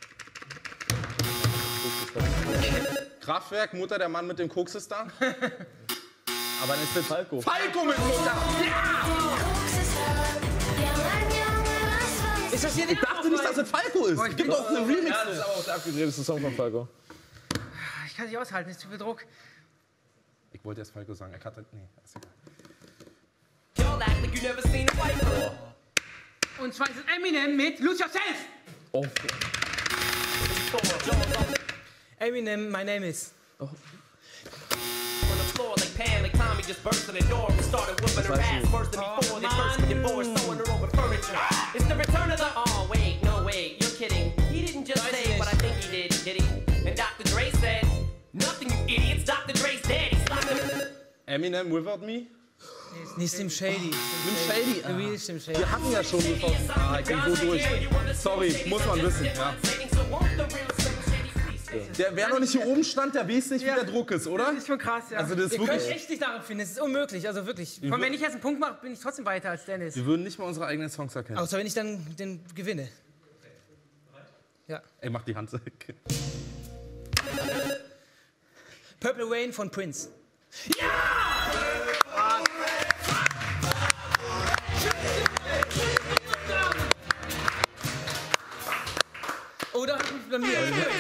Kraftwerk, Mutter, der Mann mit dem Koks ist da. Aber dann ist das Falco. Falco mit Mutter! Ist das hier Ich dachte nicht, dass es Falco ist. Es gibt auch eine Remix. Ja, das ist aber auch der abgedrehteste Song von Falco. Ich kann nicht aushalten, ist zu viel Druck. Ich wollte erst Falco sagen, er hat nee, ist egal. Und zwar ist es Eminem mit Lose Yourself. Oh. Eminem, my name is. Oh. It's the return of the. Oh, wait, no, wait, you're kidding. He didn't just say what I think he did, did he? And Doctor Dre said, nothing, you idiots. Doctor Dre's dead. He's not gonna. Eminem, Without Me? Nee, Slim Shady. Slim Shady. Ah. Real Slim Shady. Wir hatten ja schon Without Me. Ah, ich bin so durch. Sorry, muss man wissen. Ja. Der, wer noch nicht hier oben stand, der weiß nicht, wie der Druck ist, oder? Das ist schon krass, ja. Also das ist Ihr könnt wirklich. echt nicht daran finden, es ist unmöglich, also wirklich. Komm, wenn ich jetzt einen Punkt mache, bin ich trotzdem weiter als Dennis. Wir würden nicht mal unsere eigenen Songs erkennen. Außer wenn ich dann den gewinne. Ja. Ey, mach die Hand weg. Purple Rain von Prince. Oder hab ich mich blamiert?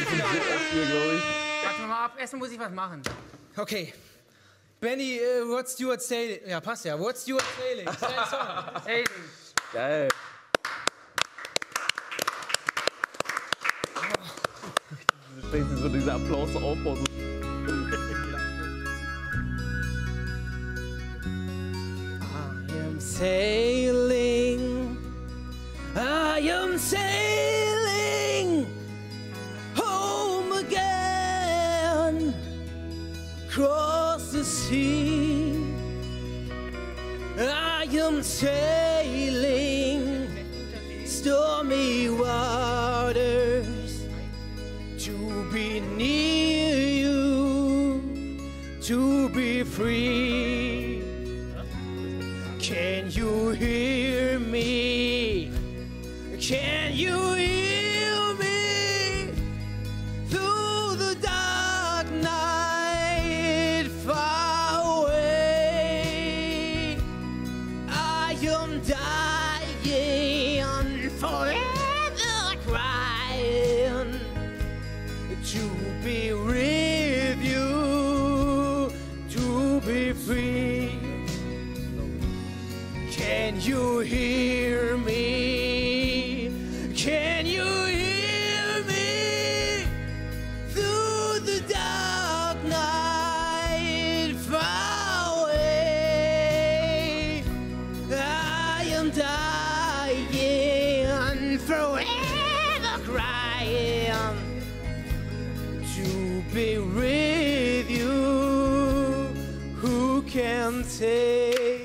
Warte mal ab, erstmal muss ich was machen. Okay. Benny, äh, Rod Stewart Sailing. Ja, passt ja. Rod Stewart Sailing. Das ist dein Song. Sailing. Geil. Deswegen so dieser Applaus so aufbaut. So. I am sailing, I am sailing home again, across the sea. I am sailing stormy waters to be near you, to be free. Can you hear me? Can you hear me? Through the dark night far away, I am dying, forever crying, to be with you, to be free. Can you hear me? Can you hear me? Through the dark night far away, I am dying, forever crying, to be with you. Who can take?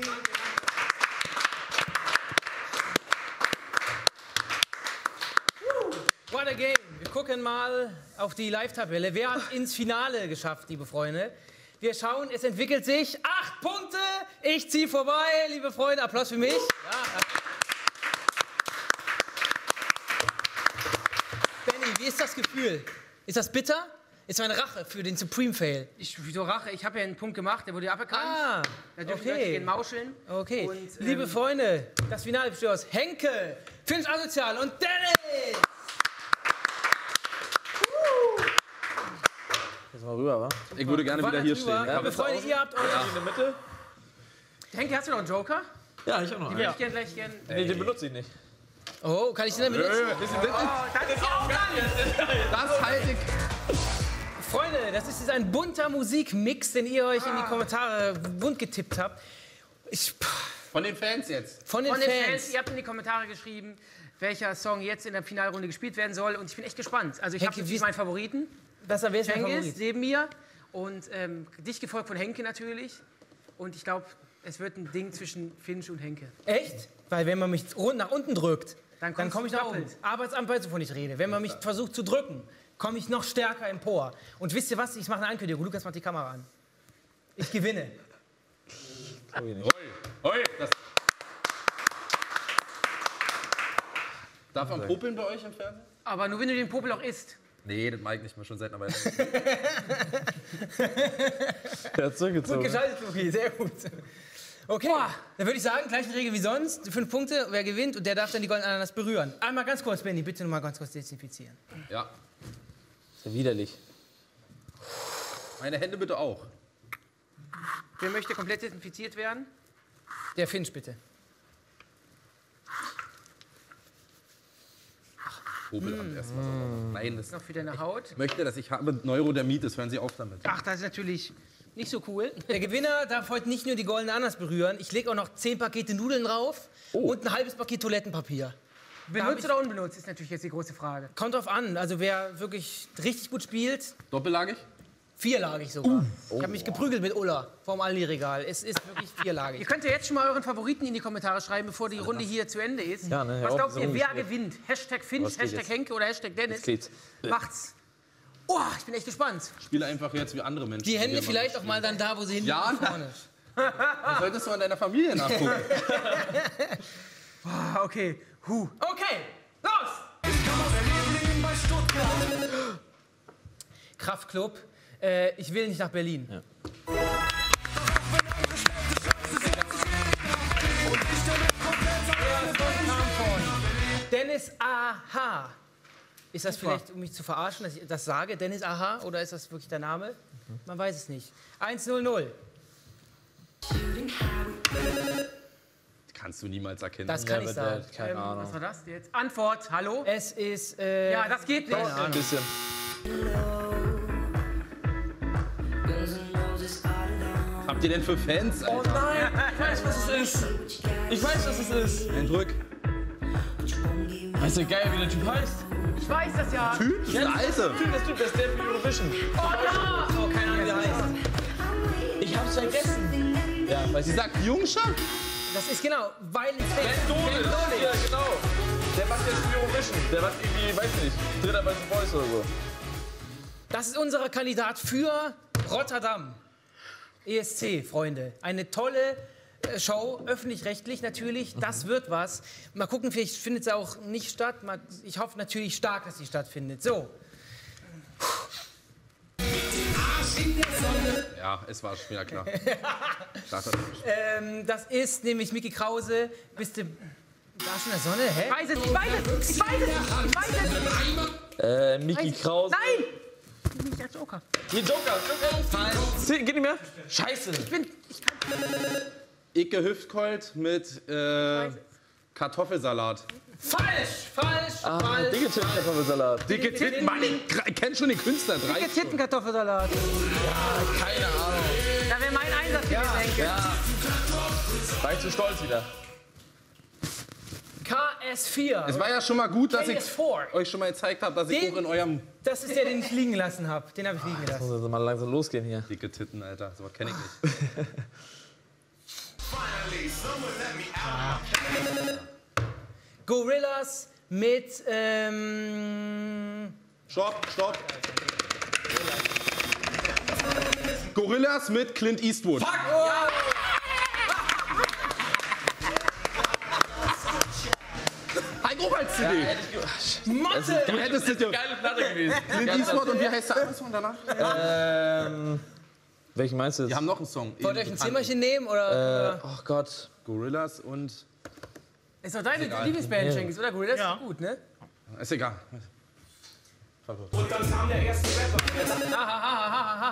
What a game. Wir gucken mal auf die Live-Tabelle. Wer hat ins Finale geschafft, liebe Freunde? Wir schauen, es entwickelt sich. Acht Punkte. Ich ziehe vorbei, liebe Freunde. Applaus für mich. Ja. Benny, wie ist das Gefühl? Ist das bitter? Ist meine Rache für den Supreme Fail? Ich, wieso Rache? Ich habe ja einen Punkt gemacht, der wurde ja aberkannt. Ah, da dürfen okay. Leute gehen mauscheln. Okay. Und, liebe ähm, Freunde, das Finale besteht aus Henke, Finch Asozial und Dennis. Jetzt mal rüber, wa? Ich würde gerne wieder hier stehen. Ja, liebe Freunde, ihr habt euch... Ja. In der Mitte. Henke, hast du noch einen Joker? Ja, ich auch noch. Die würde ich gerne gleich gerne. Nee, den benutze ich nicht. Oh, kann ich den dann benutzen? Das halte ich. Freunde, das ist jetzt ein bunter Musikmix, den ihr euch in die Kommentare bunt getippt habt. Ich, Von den Fans jetzt. von den Von den Fans. Fans, ihr habt in die Kommentare geschrieben, welcher Song jetzt in der Finalrunde gespielt werden soll. Und ich bin echt gespannt. Also ich habe Henke, natürlich wie- meinen Favoriten. Das wäre jetzt mein Cengiz Favorit. neben mir. Und ähm, dich gefolgt von Henke natürlich. Und ich glaube, es wird ein Ding zwischen Finch und Henke. Echt? Weil wenn man mich rund nach unten drückt, Dann dann, kommst komme ich du nach oben. doppelt. Arbeitsamt weißt du, wovon ich rede. Wenn man mich versucht zu drücken, komme ich noch stärker empor. Und wisst ihr was? Ich mache eine Ankündigung. Lukas macht die Kamera an. Ich gewinne. Hoi, das Darf man popeln bei euch im Fernsehen? Aber nur wenn du den Popel auch isst. Nee, das mag ich nicht mehr, schon seit einer Weile. Der hat zurückgezogen. Gut geschaltet, Luki. Sehr gut. Okay, dann würde ich sagen, gleiche Regel wie sonst. Die fünf Punkte, wer gewinnt und der darf dann die goldene Ananas berühren. Einmal ganz kurz, Benni, bitte noch mal ganz kurz desinfizieren. Ja. Ist ja widerlich. Meine Hände bitte auch. Wer möchte komplett desinfiziert werden? Der Finch, bitte. Popelamt erstmal. Nein, das Noch für deine Haut. ich möchte, dass ich habe Neurodermitis. Hören Sie auf damit. Ach, das ist natürlich nicht so cool. Der Gewinner darf heute nicht nur die goldene Ananas berühren. Ich lege auch noch zehn Pakete Nudeln drauf und ein halbes Paket Toilettenpapier. Benutzt oder unbenutzt, ist natürlich jetzt die große Frage. Kommt drauf an. Also wer wirklich richtig gut spielt, Doppellagig? vierlagig sogar. Ich habe mich geprügelt mit Ulla vorm Aldi-Regal. Es ist wirklich vierlagig. Ihr könnt ja jetzt schon mal euren Favoriten in die Kommentare schreiben, bevor die Runde hier zu Ende ist. Ja, ne, Was ja, glaubt so ihr, wer ungefähr. gewinnt? Hashtag Finch, Was geht Hashtag jetzt? Henke oder Hashtag Dennis? Jetzt geht's. Macht's. Oh, ich bin echt gespannt. Spiele einfach jetzt wie andere Menschen. Die Hände hier vielleicht machen. auch mal dann da, wo sie hin Ja, vorne. Das solltest du an deiner Familie nachgucken. Ah, okay. Huh. Okay, los! Kraftklub. Äh, ich will nicht nach Berlin. Ja. Dennis Aha. Ist das vielleicht, um mich zu verarschen, dass ich das sage? Dennis Aha? Oder ist das wirklich der Name? Man weiß es nicht. eins null null. Kannst du niemals erkennen. Das kann Ja, ich mit sagen. der- Keine Ähm, was Ahnung. war das jetzt? Antwort, hallo? Es ist. Äh, Ja, das geht nicht. Ein bisschen. Habt ihr denn für Fans? Oh Alter? nein, ich weiß, was es ist. Ich weiß, was es ist. Ein Drück. Weißt du, geil, wie der Typ heißt? Ich weiß das ja. Typ? Das ist der Alte. Typ, das Typ, das ist der für Eurovision. oh, keine Ahnung, wie der heißt. Ich hab's vergessen. Ja, weiß Sie ich. sagt Jungscher? Das ist genau, weil es Ben Dole. Ja, genau. Der macht jetzt für Eurovision. Der macht irgendwie, weiß ich nicht, Dritter bei The Voice oder so. Das ist unser Kandidat für Rotterdam. E S C, Freunde. Eine tolle äh, Show, öffentlich-rechtlich natürlich. Das wird was. Mal gucken, vielleicht findet sie auch nicht statt. Mal, ich hoffe natürlich stark, dass sie stattfindet. So, Ja, es war schon wieder klar. Dachte, ähm, das ist nämlich Micky Krause. Bist du da schon in der Sonne? Hä? Ich weiß es, ich weiß es, ich weiß es, ich weiß es. Äh, Micky Krause. Nein! Nicht der Joker. Hier, Joker. Joker. Geht nicht mehr? Scheiße. Ich bin, ich kann, Icke Hüftgold mit äh, Kartoffelsalat. Falsch, falsch, Ah, falsch. dicke Kartoffelsalat. Dicke Titten, Mann, ich kenne schon den Künstler. Drei dicke Tittenkartoffelsalat. Keine Ahnung. Da wäre mein Einsatz gewesen, Henke. Ja. War ich zu stolz wieder. K S vier. Es war ja schon mal gut, dass K ich S vier. euch schon mal gezeigt habe, dass ich Den- auch in eurem Das ist der, den ich liegen gelassen habe. Den habe ich liegen gelassen. Muss also mal langsam losgehen hier. dicke Titten, Alter. So was kenne ich nicht. Gorillas mit, ähm, Stopp, stopp. Gorillas mit Clint Eastwood. Heiko als C D. Mathe! Du hättest das ja. Geile Platte gewesen. Clint Eastwood und wie heißt der andere Song danach? Ähm, welchen meinst du jetzt? Die haben noch einen Song. Wollt ihr euch ein Zimmerchen nehmen oder? Äh, oh Gott. Gorillas und. Ist doch deine Lieblingsband, Cengiz, oder? Gorilla, das ist gut, ne? Ist egal.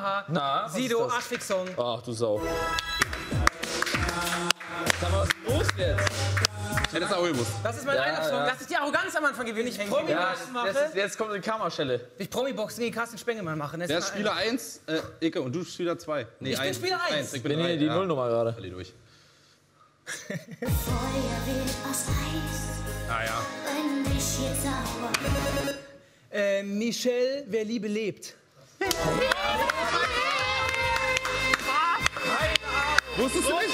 Na, was Sido, ist das? Aschwig-Song. Ach, du Sau. Sag mal, was ist los? Hätte es auch gewusst. Das ist mein Ja, einer Song. ja. Das ist die Arroganz am Anfang gewesen. Ich Ja, Promi-Boxen mache. das ist, jetzt kommt eine Kammerschelle. Ich Promi-Boxen gegen Carsten Spengemann mache. Das Der ist mein Spieler eins, äh, Icke, und du Spieler zwei. Nee, Ich bin eins. Spieler eins. Ich Ich bin drei, hier die ja. Nullnummer gerade. Alle durch. Feuerwind aus Eis, Ah ja. wenn mich jetzt sauer. Äh, Michelle, wer Liebe lebt. Wusstest du nicht?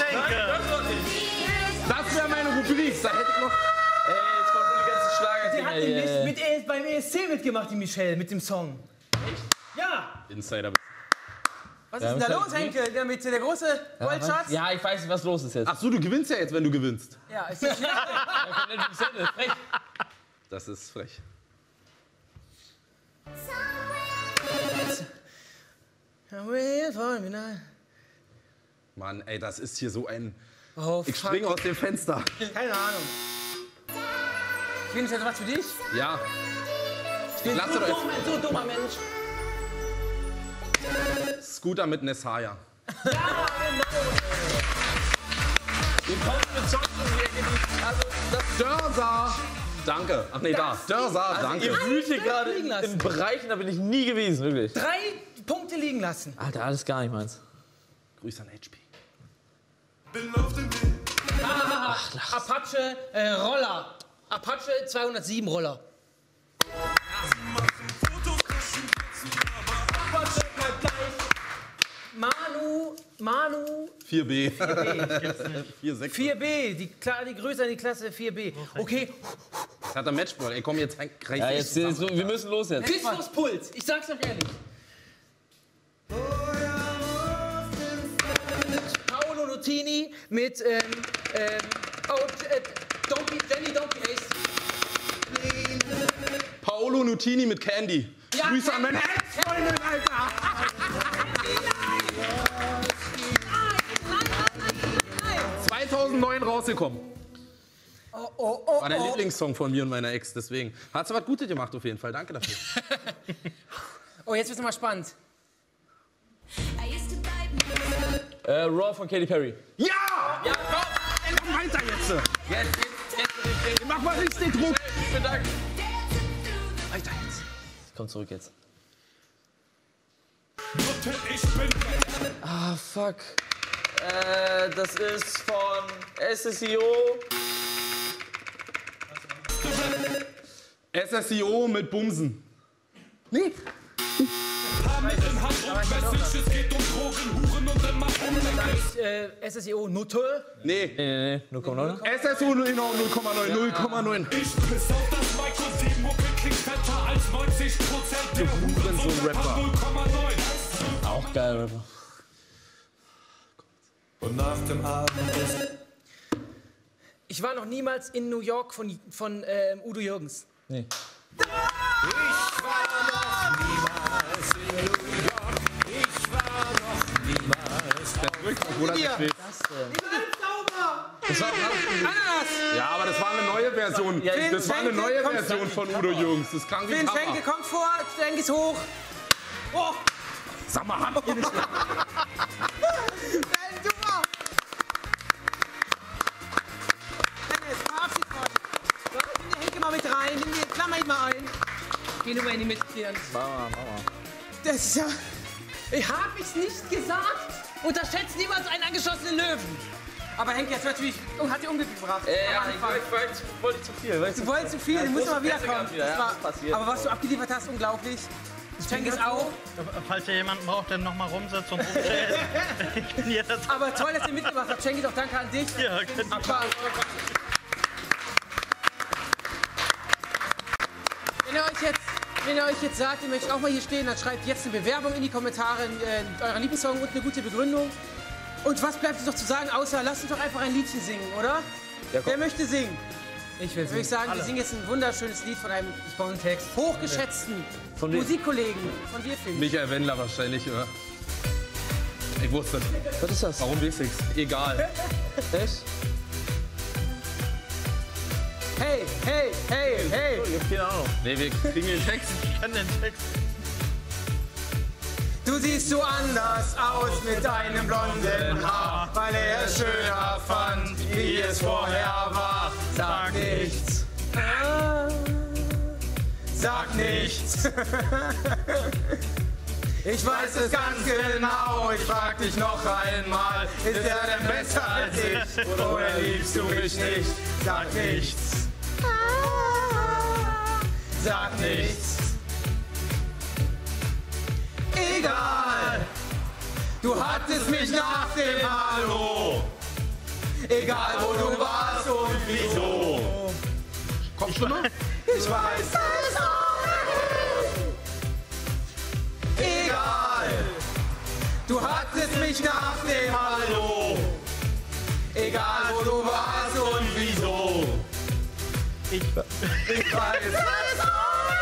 Das wäre meine Rubrik. Da hätte ich noch... Ey, jetzt kommt nur die ganzen Schlager. Die hat Ey, nämlich ey. mit E- beim E S C mitgemacht, die Michelle, mit dem Song. Ja! Insider. Was ist denn da los, Henke? Der mit der große Goldschatz? Ja, ich weiß nicht, was los ist jetzt. Ach so, du gewinnst ja jetzt, wenn du gewinnst. Ja, ist das schlecht? Das ist frech. Mann, ey, das ist hier so ein... Oh, Ich fuck. springe aus dem Fenster. Keine Ahnung. Bin ich jetzt was für dich? Ja. Ich bin Lasst so, euch- dumm, so dummer Mensch. Scooter mit Nessaya. Dörser! Danke. Ach nee, da. Dörser, danke. Ihr wühlt hier gerade liegen in, lassen. in Bereichen, da bin ich nie gewesen, wirklich. Drei Punkte liegen lassen. Alter, alles gar nicht meins. Grüße an H P. Apache äh, Roller. Apache zweihundertsieben Roller. Manu, Manu, vier B. vier sechs. vier B, die, Kla- die Größe an die Klasse vier B. Okay, Das hat er Matchball. Ey, komm, jetzt reiß Ja, ich jetzt, zusammen. jetzt, wir müssen los jetzt. Christuspuls, ich sag's euch ehrlich. Paolo Nutini mit ähm, ähm, oh, äh, Donkey, Jenny Donkey Ace. Paolo Nutini mit Candy. Ja, Grüße an meine Candy. Ex-Freundin, Alter. zweitausendneun rausgekommen. Oh, oh, oh, War der oh. Lieblingssong von mir und meiner Ex, deswegen. Hast du was Gutes gemacht auf jeden Fall. Danke dafür. Oh, jetzt wird's mal spannend. I used to bite Äh, Raw von Katy Perry. Ja! Ja, komm! Weiter jetzt! Jetzt, jetzt, jetzt. Mach mal richtig Druck. Vielen Dank. Weiter jetzt. Komm zurück jetzt. Ah, fuck. Äh, das ist von S S I O. S S I O mit Bumsen. Nee. Äh, S S I O Nutte. Nee. Nee, nee, nee, null Komma neun. S S I O genau null Komma neun. null Komma neun. Ich piss auf das Mic und die Mucke klingt fetter als neunzig Prozent der Hurensohn-Rapper. null Komma neun. Auch geil, Rapper. Und nach dem Abend ist Ich war noch niemals in New York von, von ähm, Udo Jürgens. Nee. Wo das Hier. steht. Sauber! Ananas! Ja, aber das war eine neue Version. Ja, Das war eine Schenke, neue komm, Version von Udo Jürgens. Das klang wie Finn Papa. Schenke kommt vor, Schenke ist hoch. Oh, Sag mal, habt ihr nicht... nein, super! Dennis, verabschied euch. Nimm die Henke mal mit rein, nimm die, klammer ihn mal ein. Geh nur mal in die Mitte. Mama, Mama. Das ist ja... Ich hab ich's nicht gesagt. Unterschätzt niemals einen angeschossenen Löwen. Aber Henke, jetzt natürlich... Oh, hat dir Unglück gebracht. Äh, ja, Am ich Anfang. wollte wollte- wollte zu viel. Weißt Du wolltest zu viel, du musst mal wiederkommen. Wieder, ja, Das war- das passiert. Aber was du abgeliefert hast, unglaublich. Schenke ist auch. Falls ihr jemanden braucht, der noch mal rumsitzt und rumsteht. Ich bin jederzeit. Aber toll, dass ihr mitgemacht habt. Schenke, doch danke an dich. Ja, könnt ihr. Applaus. Wenn ihr euch jetzt, wenn ihr euch jetzt sagt, ihr möchtet auch mal hier stehen, dann schreibt jetzt eine Bewerbung in die Kommentare, äh, euren Lieblingssong und eine gute Begründung. Und was bleibt uns noch zu sagen, außer lasst uns doch einfach ein Liedchen singen, oder? Wer möchte singen? Ich will Würde ich sagen, wir singen jetzt ein wunderschönes Lied von einem Ich brauche einen Text. hochgeschätzten Von wem? Musikkollegen von dir, Finn. Michael Wendler wahrscheinlich, oder? Ich wusste. Was ist das? Warum weiß ich's? Egal. Echt? Hey, hey, hey, hey. Ich hab keine Ahnung. Nee, wir kriegen den Text. Ich kann den Text. Du Du siehst so anders aus mit deinem blonden Haar, weil er es schöner fand, wie es vorher war. Sag nichts. Ah, sag nichts. Ich weiß es ganz genau, ich frag dich noch einmal, ist er denn besser als ich oder liebst du mich nicht? Sag nichts. Sag nichts. Egal, du hattest mich nach dem Hallo. Egal wo du warst und wieso. Kommst du noch? Ich weiß es auch. Egal, du hattest mich nach dem Hallo. Egal wo du warst und wieso. Ich, ich weiß es auch.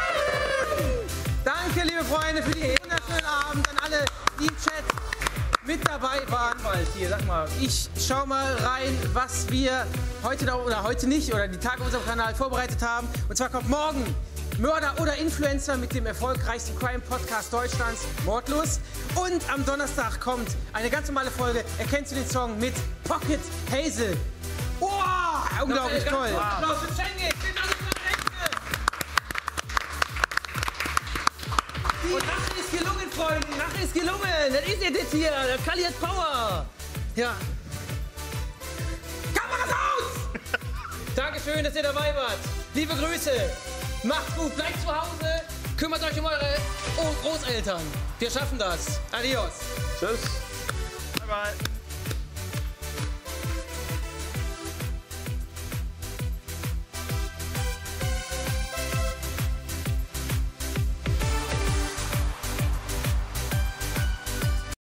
Danke, liebe Freunde, für den wunderschönen Abend an alle, die im Chat mit dabei waren. Hier, sag mal, ich schau mal rein, was wir heute da, oder heute nicht oder die Tage auf unserem Kanal vorbereitet haben. Und zwar kommt morgen Mörder oder Influencer mit dem erfolgreichsten Crime-Podcast Deutschlands, Mordlust. Und am Donnerstag kommt eine ganz normale Folge. Erkennst du den Song mit Pocket Hazel? Oh, unglaublich toll. Applaus für Cengiz. Und Rache ist gelungen, Freunde. Rache ist gelungen. Das ist ihr das hier. Der Kalli hat Power. Ja. Kameras aus! Dankeschön, dass ihr dabei wart. Liebe Grüße. Macht's gut. Bleibt zu Hause. Kümmert euch um eure Großeltern. Wir schaffen das. Adios. Tschüss. Bye, bye.